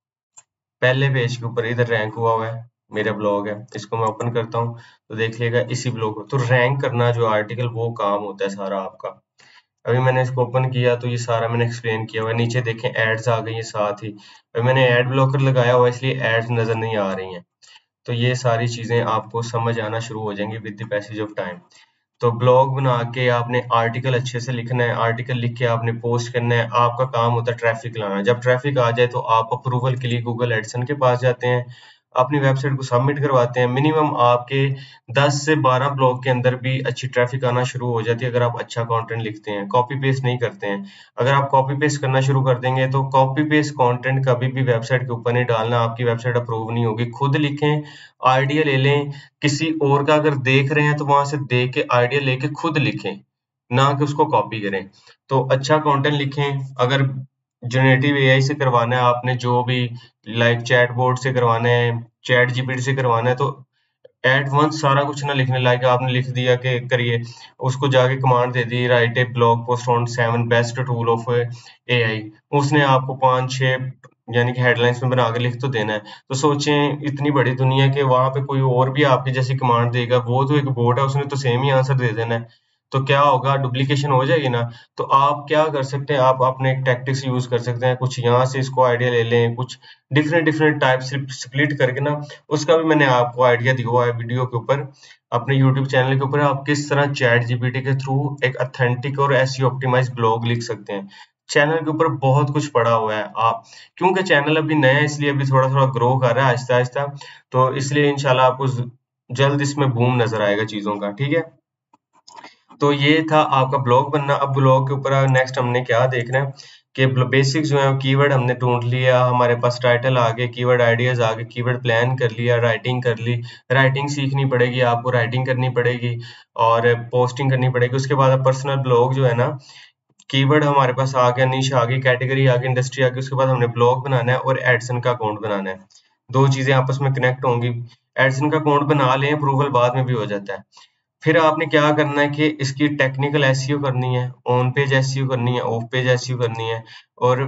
पहले पेज के ऊपर, इधर रैंक हुआ है, मेरा ब्लॉग है, इसको मैं ओपन करता हूँ तो देख लेगा इसी ब्लॉग को। तो रैंक करना जो आर्टिकल, वो काम होता है सारा आपका। अभी मैंने इसको ओपन किया तो ये सारा मैंने एक्सप्लेन किया हुआ है, नीचे देखें एड्स आ गई है साथ ही। अभी मैंने एड ब्लॉकर लगाया हुआ है, इसलिए एड्स नजर नहीं आ रही हैं। तो ये सारी चीजें आपको समझ आना शुरू हो जाएंगी with the passage of time. तो ब्लॉग बना के आपने आर्टिकल अच्छे से लिखना है, आर्टिकल लिख के आपने पोस्ट करना है, आपका काम होता है ट्रैफिक लाना। जब ट्रैफिक आ जाए तो आप अप्रूवल के लिए गूगल एडसन के पास जाते हैं, अपनी वेबसाइट को सबमिट करवाते हैं। मिनिमम आपके 10 से 12 ब्लॉग के अंदर भी अच्छी ट्रैफिक आना शुरू हो जाती है अगर आप अच्छा कंटेंट लिखते हैं, कॉपी पेस्ट नहीं करते हैं। अगर आप कॉपी पेस्ट करना शुरू कर देंगे तो कॉपी पेस्ट कंटेंट कभी भी वेबसाइट के ऊपर नहीं डालना, आपकी वेबसाइट अप्रूव नहीं होगी। खुद लिखें, आइडिया ले लें, किसी और का अगर देख रहे हैं तो वहां से देख के आइडिया लेके खुद लिखें, ना कि उसको कॉपी करें। तो अच्छा कंटेंट लिखें। अगर जनरेटिव एआई से करवाना है आपने, जो भी लाइक चैट बोर्ड से करवाना है, चैट जीपीटी से करवाना है, तो एट वंस सारा कुछ ना लिखने, लाइक आपने लिख दिया कि करिए, उसको जाके कमांड दे दी write a blog post on 7 best tool of AI, उसने आपको 5-6 यानी कि हेडलाइंस में बना के लिख तो देना है। तो सोचें इतनी बड़ी दुनिया के वहां पे कोई और भी आपकी जैसी कमांड देगा, वो तो एक बोट है, उसने तो सेम ही आंसर दे देना है, तो क्या होगा, डुप्लीकेशन हो जाएगी ना। तो आप क्या कर सकते हैं, आप अपने टैक्टिक्स यूज कर सकते हैं, कुछ यहाँ से इसको आइडिया ले लें, कुछ डिफरेंट डिफरेंट टाइप स्प्लिट करके ना, उसका भी मैंने आपको आइडिया दिया हुआ है वीडियो के ऊपर, अपने यूट्यूब चैनल के ऊपर। आप किस तरह चैट जीपीटी के थ्रू एक अथेंटिक और एसईओ ऑप्टिमाइज्ड ब्लॉग लिख सकते हैं। चैनल के ऊपर बहुत कुछ पड़ा हुआ है। आप, क्योंकि चैनल अभी नया है इसलिए अभी थोड़ा थोड़ा ग्रो कर रहा है आहिस्ता आहिस्ता, तो इसलिए इंशाल्लाह आपको जल्द इसमें बूम नजर आएगा चीजों का, ठीक है। तो ये था आपका ब्लॉग बनना। अब ब्लॉग के ऊपर नेक्स्ट हमने क्या देखना है कि बेसिक जो है कीवर्ड हमने ढूंढ लिया, हमारे पास टाइटल आ गए, कीवर्ड आइडियाज आ गए, कीवर्ड प्लान कर लिया, राइटिंग कर ली, राइटिंग सीखनी पड़ेगी आपको, राइटिंग करनी पड़ेगी और पोस्टिंग करनी पड़ेगी। उसके बाद पर्सनल ब्लॉग जो है ना, कीवर्ड हमारे पास आ गया, निश आ गई, कैटेगरी आ गई, इंडस्ट्री आ गई, उसके बाद हमने ब्लॉग बनाना है और एडसन का अकाउंट बनाना है। दो चीजें आपस में कनेक्ट होंगी। एडसन का अकाउंट बना लें, अप्रूवल बाद में भी हो जाता है। फिर आपने क्या करना है कि इसकी टेक्निकल एसईओ करनी है, ऑन पेज एसईओ करनी है, ऑफ पेज एसईओ करनी है। और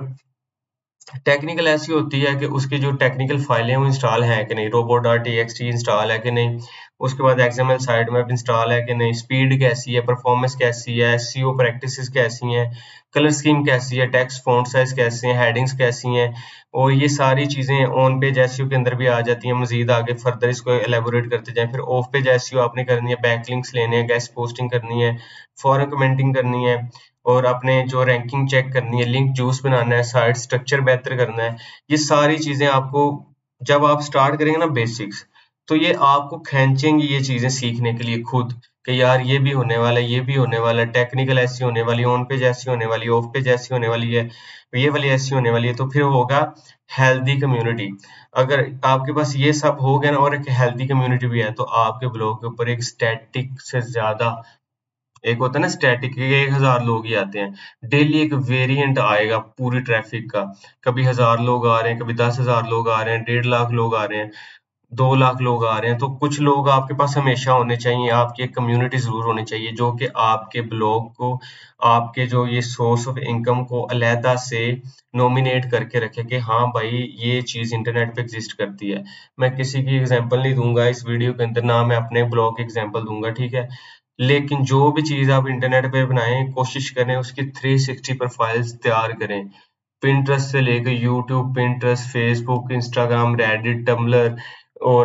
टेक्निकल ऐसी होती है कि उसकी जो टेक्निकल फाइलें वो इंस्टॉल हैं कि नहीं, robot.txt इंस्टॉल है कि नहीं, उसके बाद XML साइट मैप इंस्टॉल है कि नहीं, स्पीड कैसी है, परफॉर्मेंस कैसी है, SEO प्रैक्टिसेस कैसी हैं, कलर स्कीम कैसी है, टेक्स्ट फॉन्ट साइज कैसे हैं, हेडिंग्स कैसी हैं, और ये सारी चीजें ऑन पेज एसईओ के अंदर भी आ जाती हैं। मजीद आगे फर्दर इसको एलेबोरेट करते जाएं। फिर ऑफ पेज एसईओ आपने करनी है, बैकलिंक्स लेने हैं, गेस्ट पोस्टिंग करनी है, फॉरन कमेंटिंग करनी है, और अपने जो रैंकिंग चेक करनी है, लिंक जूस बनाना है, साइट स्ट्रक्चर बेहतर करना है। ये सारी चीजें आपको जब आप स्टार्ट करेंगे ना बेसिक्स, तो ये आपको खींचेंगी ये चीजें सीखने के लिए खुद, कि यार ये भी होने वाला है, ये भी होने वाला है, टेक्निकल ऐसी होने वाली है, ऑन पेज ऐसी होने वाली है, ऑफ पेज ऐसी होने वाली है, ये वाली ऐसी होने वाली है। तो फिर होगा हेल्दी कम्युनिटी। अगर आपके पास ये सब हो गया ना और एक हेल्दी कम्युनिटी भी है, तो आपके ब्लॉग के ऊपर एक स्टैटिक से ज्यादा, एक होता है ना स्टैटिक, 1,000 लोग ही आते हैं डेली, एक वेरिएंट आएगा पूरी ट्रैफिक का, कभी 1,000 लोग आ रहे हैं, कभी 10,000 लोग आ रहे हैं, 1.5 लाख लोग आ रहे हैं, 2 लाख लोग आ रहे हैं। तो कुछ लोग आपके पास हमेशा होने चाहिए, आपकी एक कम्युनिटी जरूर होनी चाहिए जो कि आपके ब्लॉग को, आपके जो ये सोर्स ऑफ इनकम को अलहदा से नॉमिनेट करके रखे कि हाँ भाई ये चीज इंटरनेट पे एग्जिस्ट करती है। मैं किसी की एग्जांपल नहीं दूंगा इस वीडियो के अंदर, ना मैं अपने ब्लॉग की एग्जांपल दूंगा, ठीक है। लेकिन जो भी चीज आप इंटरनेट पे बनाएं, कोशिश करें उसकी 360 प्रोफाइल्स तैयार करें। पिंटरेस्ट से लेकर YouTube, Pinterest, Facebook, Instagram, Reddit, Tumblr और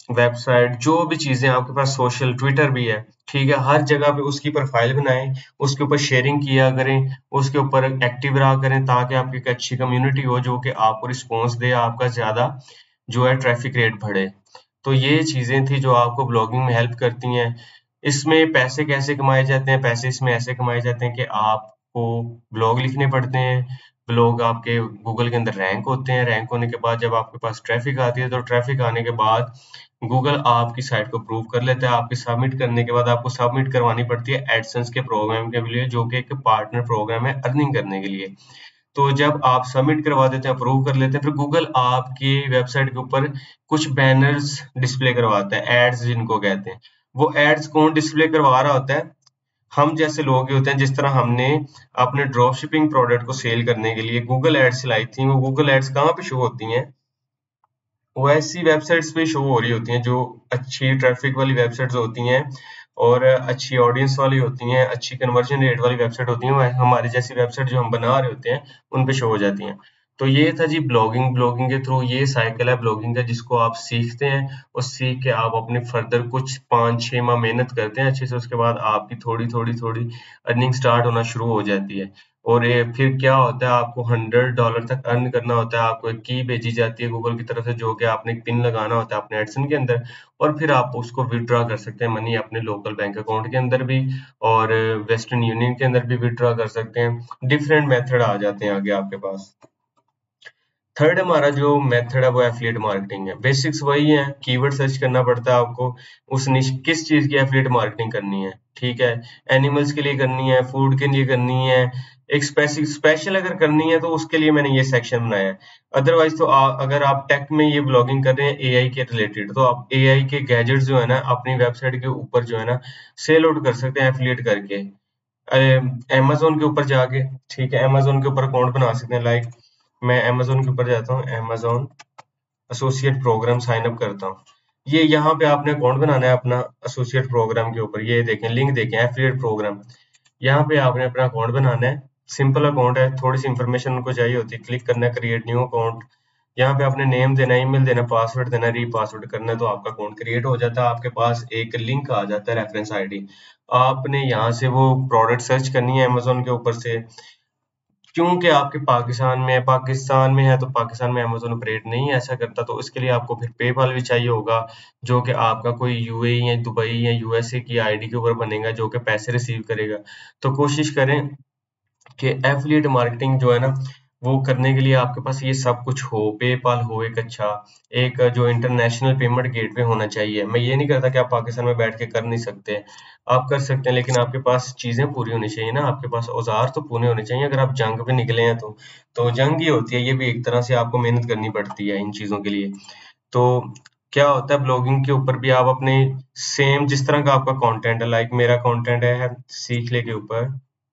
वेबसाइट, जो भी चीजें आपके पास, सोशल, ट्विटर भी है, ठीक है, हर जगह पे उसकी प्रोफाइल बनाएं, उसके ऊपर शेयरिंग किया करें, उसके ऊपर एक्टिव रहा करें, ताकि आपकी एक अच्छी कम्युनिटी हो जो कि आपको रिस्पॉन्स दे, आपका ज्यादा जो है ट्रैफिक रेट बढ़े। तो ये चीजें थी जो आपको ब्लॉगिंग में हेल्प करती हैं। इसमें पैसे कैसे कमाए जाते हैं? पैसे इसमें ऐसे कमाए जाते हैं कि आपको ब्लॉग लिखने पड़ते हैं, ब्लॉग आपके गूगल के अंदर रैंक होते हैं, रैंक होने के बाद जब आपके पास ट्रैफिक आती है, तो ट्रैफिक आने के बाद गूगल आपकी साइट को प्रूव कर लेता है। आपके सबमिट करने के बाद आपको सबमिट करवानी पड़ती है एडसेंस के प्रोग्राम के लिए, जो कि एक पार्टनर प्रोग्राम है अर्निंग करने के लिए। तो जब आप सबमिट करवा देते हैं, अप्रूव कर लेते हैं, फिर गूगल आपकी वेबसाइट के ऊपर कुछ बैनर्स डिस्प्ले करवाता है, एड्स जिनको कहते हैं। वो एड्स कौन डिस्प्ले करवा रहा होता है? हम जैसे लोग ही होते हैं। जिस तरह हमने अपने ड्रॉप शिपिंग प्रोडक्ट को सेल करने के लिए गूगल एड्स चलाई थी, वो गूगल एड्स कहाँ पे शो होती हैं? वो ऐसी वेबसाइट्स पे शो हो रही होती हैं जो अच्छी ट्रैफिक वाली वेबसाइट्स होती हैं और अच्छी ऑडियंस वाली होती हैं, अच्छी कन्वर्जन रेट वाली वेबसाइट होती हैं। वो हमारी जैसी वेबसाइट जो हम बना रहे होते हैं, उन पे शो हो जाती हैं। तो ये था जी ब्लॉगिंग। ब्लॉगिंग के थ्रू ये साइकिल है ब्लॉगिंग का, जिसको आप सीखते हैं और सीख के आप अपने फर्दर कुछ 5-6 माह मेहनत करते हैं अच्छे से, उसके बाद आपकी थोड़ी थोड़ी थोड़ी अर्निंग स्टार्ट होना शुरू हो जाती है। और ये फिर क्या होता है, आपको $100 तक अर्न करना होता है। आपको एक की भेजी जाती है गूगल की तरफ से, जो कि आपने एक पिन लगाना होता है अपने एडसन के अंदर, और फिर आप उसको विड्रॉ कर सकते हैं मनी अपने लोकल बैंक अकाउंट के अंदर भी, और वेस्टर्न यूनियन के अंदर भी विड्रॉ कर सकते हैं। डिफरेंट मेथड आ जाते हैं आगे आपके पास। थर्ड हमारा जो मेथड है वो एफिलिएट मार्केटिंग है। बेसिक्स वही है, कीवर्ड सर्च करना पड़ता है आपको, उस निश किस चीज की एफिलिएट मार्केटिंग करनी है, ठीक है। एनिमल्स के लिए करनी है, फूड के लिए करनी है, एक स्पेशल अगर करनी है तो उसके लिए मैंने ये सेक्शन बनाया है। अदरवाइज तो अगर आप टेक में ये ब्लॉगिंग कर रहे हैं एआई के रिलेटेड, तो आप एआई के गैजेट्स जो है ना अपनी वेबसाइट के ऊपर जो है ना सेल आउट कर सकते हैं एफिलिएट करके, अमेज़न के ऊपर जाके, ठीक है। अमेज़न के ऊपर अकाउंट बना सकते हैं। लाइक मैं अमेज़न के ऊपर जाता हूँ, Amazon associate program sign up करता हूँ। ये यहाँ पे आपने अकाउंट बनाना है अपना एसोसिएट प्रोग्राम के ऊपर। ये देखें, लिंक देखें, एफिलिएट प्रोग्राम। यहाँ पे आपने अपना अकाउंट बनाना है। सिंपल अकाउंट है, थोड़ी सी इंफॉर्मेशन उनको चाहिए होती है। क्लिक करना है क्रिएट न्यू अकाउंट। यहाँ पे आपने नेम देना है, ईमेल देना, पासवर्ड देना, रीपासवर्ड करना है, तो आपका अकाउंट क्रिएट हो जाता है। आपके पास एक लिंक आ जाता है, रेफरेंस आईडी। आपने यहाँ से वो प्रोडक्ट सर्च करनी है अमेज़न के ऊपर से। क्योंकि आपके पाकिस्तान में है तो पाकिस्तान में अमेज़न ऑपरेट नहीं ऐसा करता, तो इसके लिए आपको फिर पेपाल भी चाहिए होगा, जो कि आपका कोई यूएई या दुबई या यूएसए की आईडी के ऊपर बनेगा, जो कि पैसे रिसीव करेगा। तो कोशिश करें कि एफिलिएट मार्केटिंग जो है ना, वो करने के लिए आपके पास ये सब कुछ हो, पेपाल हो एक अच्छा, एक जो इंटरनेशनल पेमेंट गेटवे होना चाहिए। मैं ये नहीं करता कि आप पाकिस्तान में बैठ के कर नहीं सकते, आप कर सकते हैं, लेकिन आपके पास चीजें पूरी होनी चाहिए ना, आपके पास औजार तो पूरे होने चाहिए। अगर आप जंग पे निकले हैं तो जंग ही होती है, ये भी एक तरह से आपको मेहनत करनी पड़ती है इन चीजों के लिए। तो क्या होता है ब्लॉगिंग के ऊपर भी आप अपने सेम जिस तरह का आपका कंटेंट है, लाइक मेरा कंटेंट है सीख ले के ऊपर,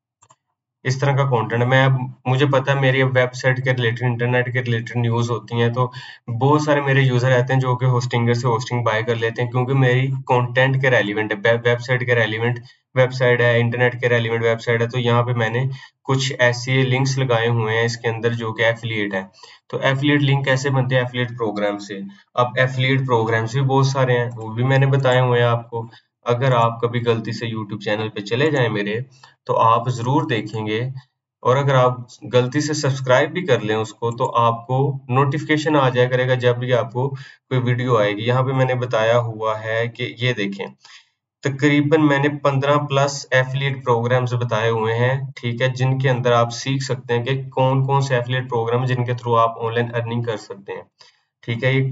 इस तरह का कंटेंट मैं अब, मुझे पता है मेरी वेबसाइट के रिलेटेड, इंटरनेट के रिलेटेड न्यूज़ होती हैं, तो बहुत सारे मेरे यूज़र रहते हैं जो कि होस्टिंगर से होस्टिंग बाय कर लेते हैं, क्योंकि मेरी कंटेंट के रेलिवेंट है, वेबसाइट के रेलिवेंट वेबसाइट है, इंटरनेट के रेलिवेंट वेबसाइट है। तो यहाँ पे मैंने कुछ ऐसे लिंक्स लगाए हुए हैं इसके अंदर जो कि एफिलिएट है। तो एफिलिएट लिंक कैसे बनते हैं? एफिलिएट प्रोग्राम से। अब एफिलिएट प्रोग्राम्स भी बहुत सारे हैं, वो भी मैंने बताए हुए हैं आपको। अगर आप कभी गलती से यूट्यूब चैनल पे चले जाएं मेरे, तो आप ज़रूर देखेंगे, और अगर आप गलती से सब्सक्राइब भी कर लें उसको, तो आपको नोटिफिकेशन आ जाया करेगा जब भी आपको कोई वीडियो आएगी। यहाँ पे मैंने बताया हुआ है कि ये देखें, तकरीबन मैंने 15 प्लस एफिलिएट प्रोग्राम्स बताए हुए हैं, ठीक है, जिनके अंदर आप सीख सकते हैं कि कौन कौन से एफिलिएट प्रोग्राम जिनके थ्रू आप ऑनलाइन अर्निंग कर सकते हैं, ठीक है। ये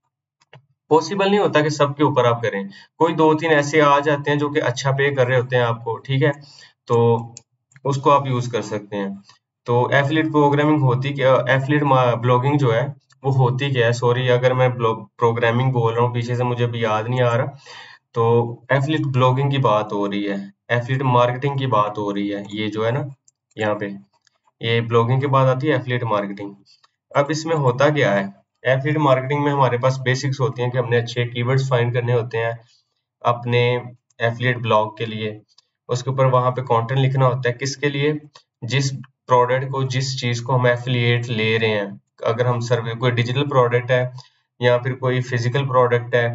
पॉसिबल नहीं होता कि सबके ऊपर आप करें, कोई 2-3 ऐसे आ जाते हैं जो कि अच्छा पे कर रहे होते हैं आपको, ठीक है, तो उसको आप यूज कर सकते हैं। तो एफिलिएट प्रोग्रामिंग होती क्या, एफिलिएट ब्लॉगिंग जो है वो होती क्या है, सॉरी अगर मैं प्रोग्रामिंग बोल रहा हूँ पीछे से, मुझे अभी याद नहीं आ रहा। तो एफिलिएट ब्लॉगिंग की बात हो रही है, एफिलिएट मार्केटिंग की बात हो रही है, ये जो है ना यहाँ पे, ये ब्लॉगिंग के बाद आती है एफिलिएट मार्केटिंग। अब इसमें होता क्या है, एफिलिएट मार्केटिंग में हमारे पास बेसिक्स होती हैं कि हमने अच्छे कीवर्ड्स फाइंड करने होते हैं अपने एफिलिएट ब्लॉग के लिए। उसके ऊपर वहां पे कंटेंट लिखना होता है, किसके लिए? जिस प्रोडक्ट को, जिस चीज को हम एफिलिएट ले रहे हैं, अगर हम सर्वे कोई डिजिटल प्रोडक्ट है या फिर कोई फिजिकल प्रोडक्ट है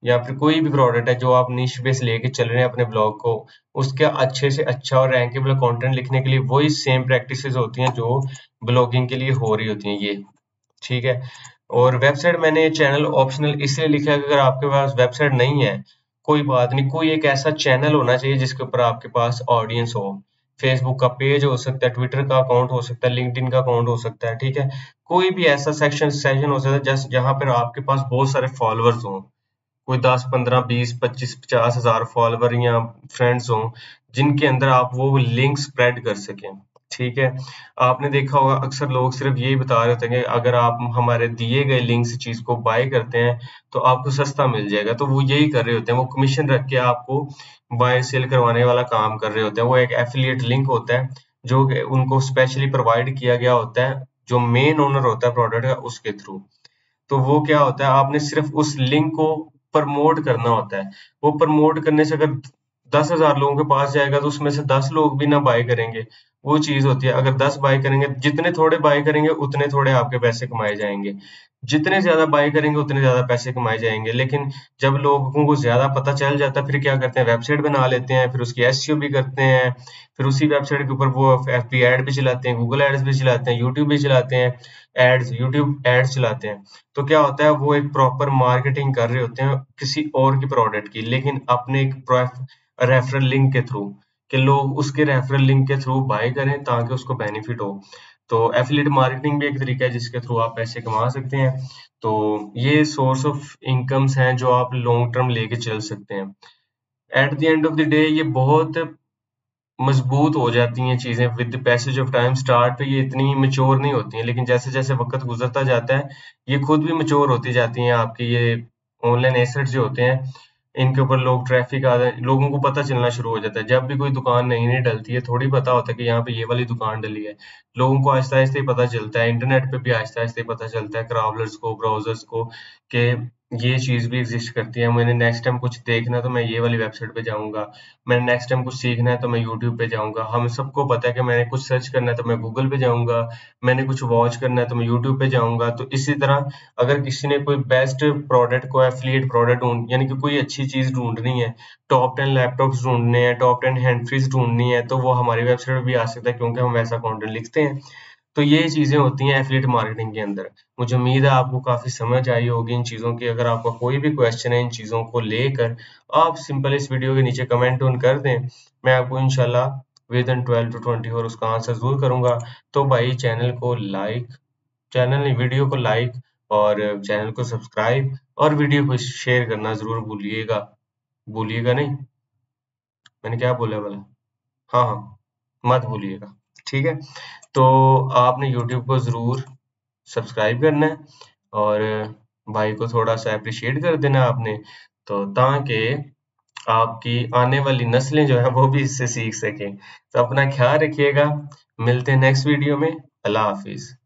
या फिर कोई भी प्रोडक्ट है जो आप निश बेस लेके चल रहे हैं अपने ब्लॉग को, उसका अच्छे से अच्छा और रैंकेबल कंटेंट लिखने के लिए वही सेम प्रैक्टिसेस होती हैं जो ब्लॉगिंग के लिए हो रही होती हैं ये, ठीक है। और वेबसाइट मैंने चैनल ऑप्शनल इसलिए लिखा है कि अगर आपके पास वेबसाइट नहीं है कोई बात नहीं, कोई एक ऐसा चैनल होना चाहिए जिसके ऊपर आपके पास ऑडियंस हो। फेसबुक का पेज हो सकता है, ट्विटर का अकाउंट हो सकता है, लिंक्डइन का अकाउंट हो सकता है, ठीक है। कोई भी ऐसा सेशन हो सकता है जस्ट जहां पर आपके पास बहुत सारे फॉलोअर्स हों, कोई 10 15 20 25 50 हजार फॉलोवर या फ्रेंड्स हों, जिनके अंदर आप वो लिंक स्प्रेड कर सकें, ठीक है। आपने देखा होगा अक्सर लोग सिर्फ यही बता रहे होते हैं कि अगर आप हमारे दिए गए लिंक से चीज को बाय करते हैं तो आपको सस्ता मिल जाएगा, तो वो यही कर रहे होते हैं, वो कमीशन रख के आपको बाय सेल करवाने वाला काम कर रहे होते हैं। वो एक एफिलिएट लिंक होता है जो कि उनको स्पेशली प्रोवाइड किया गया होता है, जो मेन ओनर होता है प्रोडक्ट का उसके थ्रू। तो वो क्या होता है, आपने सिर्फ उस लिंक को प्रमोट करना होता है। वो प्रमोट करने से अगर 10,000 लोगों के पास जाएगा तो उसमें से 10 लोग भी ना बाय करेंगे, वो चीज होती है। अगर 10 बाय करेंगे, जितने थोड़े बाय करेंगे उतने थोड़े आपके पैसे कमाए जाएंगे, जितने ज्यादा बाय करेंगे उतने ज्यादा पैसे कमाए जाएंगे। लेकिन जब लोगों को ज्यादा पता चल जाता है फिर क्या करते हैं, वेबसाइट बना लेते हैं, फिर उसकी एसईओ भी करते हैं, फिर उसी वेबसाइट के ऊपर वो एफबी एड भी चलाते हैं, गूगल एड्स भी चलाते हैं, यूट्यूब भी चलाते हैं, एड्स यूट्यूब एड्स चलाते हैं। तो क्या होता है, वो एक प्रॉपर मार्केटिंग कर रहे होते हैं किसी और की प्रोडक्ट की, लेकिन अपने एक रेफरल लिंक के थ्रू, कि लोग उसके रेफरल लिंक के थ्रू बाय करें ताकि उसको बेनिफिट हो। तो एफिलिएट मार्केटिंग भी एक तरीका है जिसके थ्रू आप पैसे कमा सकते हैं। तो ये सोर्स ऑफ इनकम्स हैं जो आप लॉन्ग टर्म लेके चल सकते हैं। At the end of the day ये बहुत मजबूत हो जाती हैं चीजें with the passage of time. Start पे ये इतनी मेच्योर नहीं होती हैं, लेकिन जैसे जैसे वक्त गुजरता जाता है ये खुद भी मेच्योर होती जाती हैं। आपकी ये ऑनलाइन एसेट्स जो होते हैं, इनके ऊपर लोग ट्रैफिक आ लोगों को पता चलना शुरू हो जाता है। जब भी कोई दुकान नई नई डलती है थोड़ी पता होता है कि यहाँ पे ये वाली दुकान डली है, लोगों को आहिस्ता आहिस्ता ही पता चलता है, इंटरनेट पे भी आहिस्ता आहिस्ता ही पता चलता है क्रावलर्स को, ब्राउजर्स को, कि ये चीज भी एग्जिस्ट करती है। मैंने नेक्स्ट टाइम कुछ देखना है तो मैं ये वाली वेबसाइट पे जाऊंगा, मैंने नेक्स्ट टाइम कुछ सीखना है तो मैं यूट्यूब पे जाऊंगा। हम सबको पता है कि मैंने कुछ सर्च करना है तो मैं गूगल पे जाऊंगा, मैंने कुछ वॉच करना है तो मैं यूट्यूब पे जाऊंगा। तो इसी तरह अगर किसी ने कोई बेस्ट प्रोडक्ट को एफिलिएट प्रोडक्ट ढूंढ, यानी कि कोई अच्छी चीज ढूंढनी है, टॉप 10 लैपटॉप्स ढूंढने हैं, टॉप 10 हैंड फ्रीज ढूंढनी है, तो वो हमारी वेबसाइट पे भी आ सकता है क्योंकि हम वैसा कंटेंट लिखते हैं। तो ये चीजें होती हैं एफिलिएट मार्केटिंग के अंदर। मुझे उम्मीद है आपको काफी समझ आई होगी इन चीजों की। अगर आपका कोई भी क्वेश्चन है इन चीजों को लेकर, आप सिंपल इस वीडियो के नीचे कमेंट ऑन कर दें, मैं आपको इंशाल्लाह विद इन 12 to 20 और उसका आंसर जरूर करूंगा। तो भाई चैनल नहीं, वीडियो को लाइक और चैनल को सब्सक्राइब और वीडियो को शेयर करना जरूर भूलिएगा। भूलिएगा नहीं, मैंने क्या बोला बोला, हाँ हाँ, मत भूलिएगा, ठीक है। तो आपने यूट्यूब को जरूर सब्सक्राइब करना है और भाई को थोड़ा सा अप्रिशिएट कर देना आपने, तो ताकि आपकी आने वाली नस्लें जो है वो भी इससे सीख सकें। तो अपना ख्याल रखिएगा, मिलते हैं नेक्स्ट वीडियो में। अल्लाह हाफिज।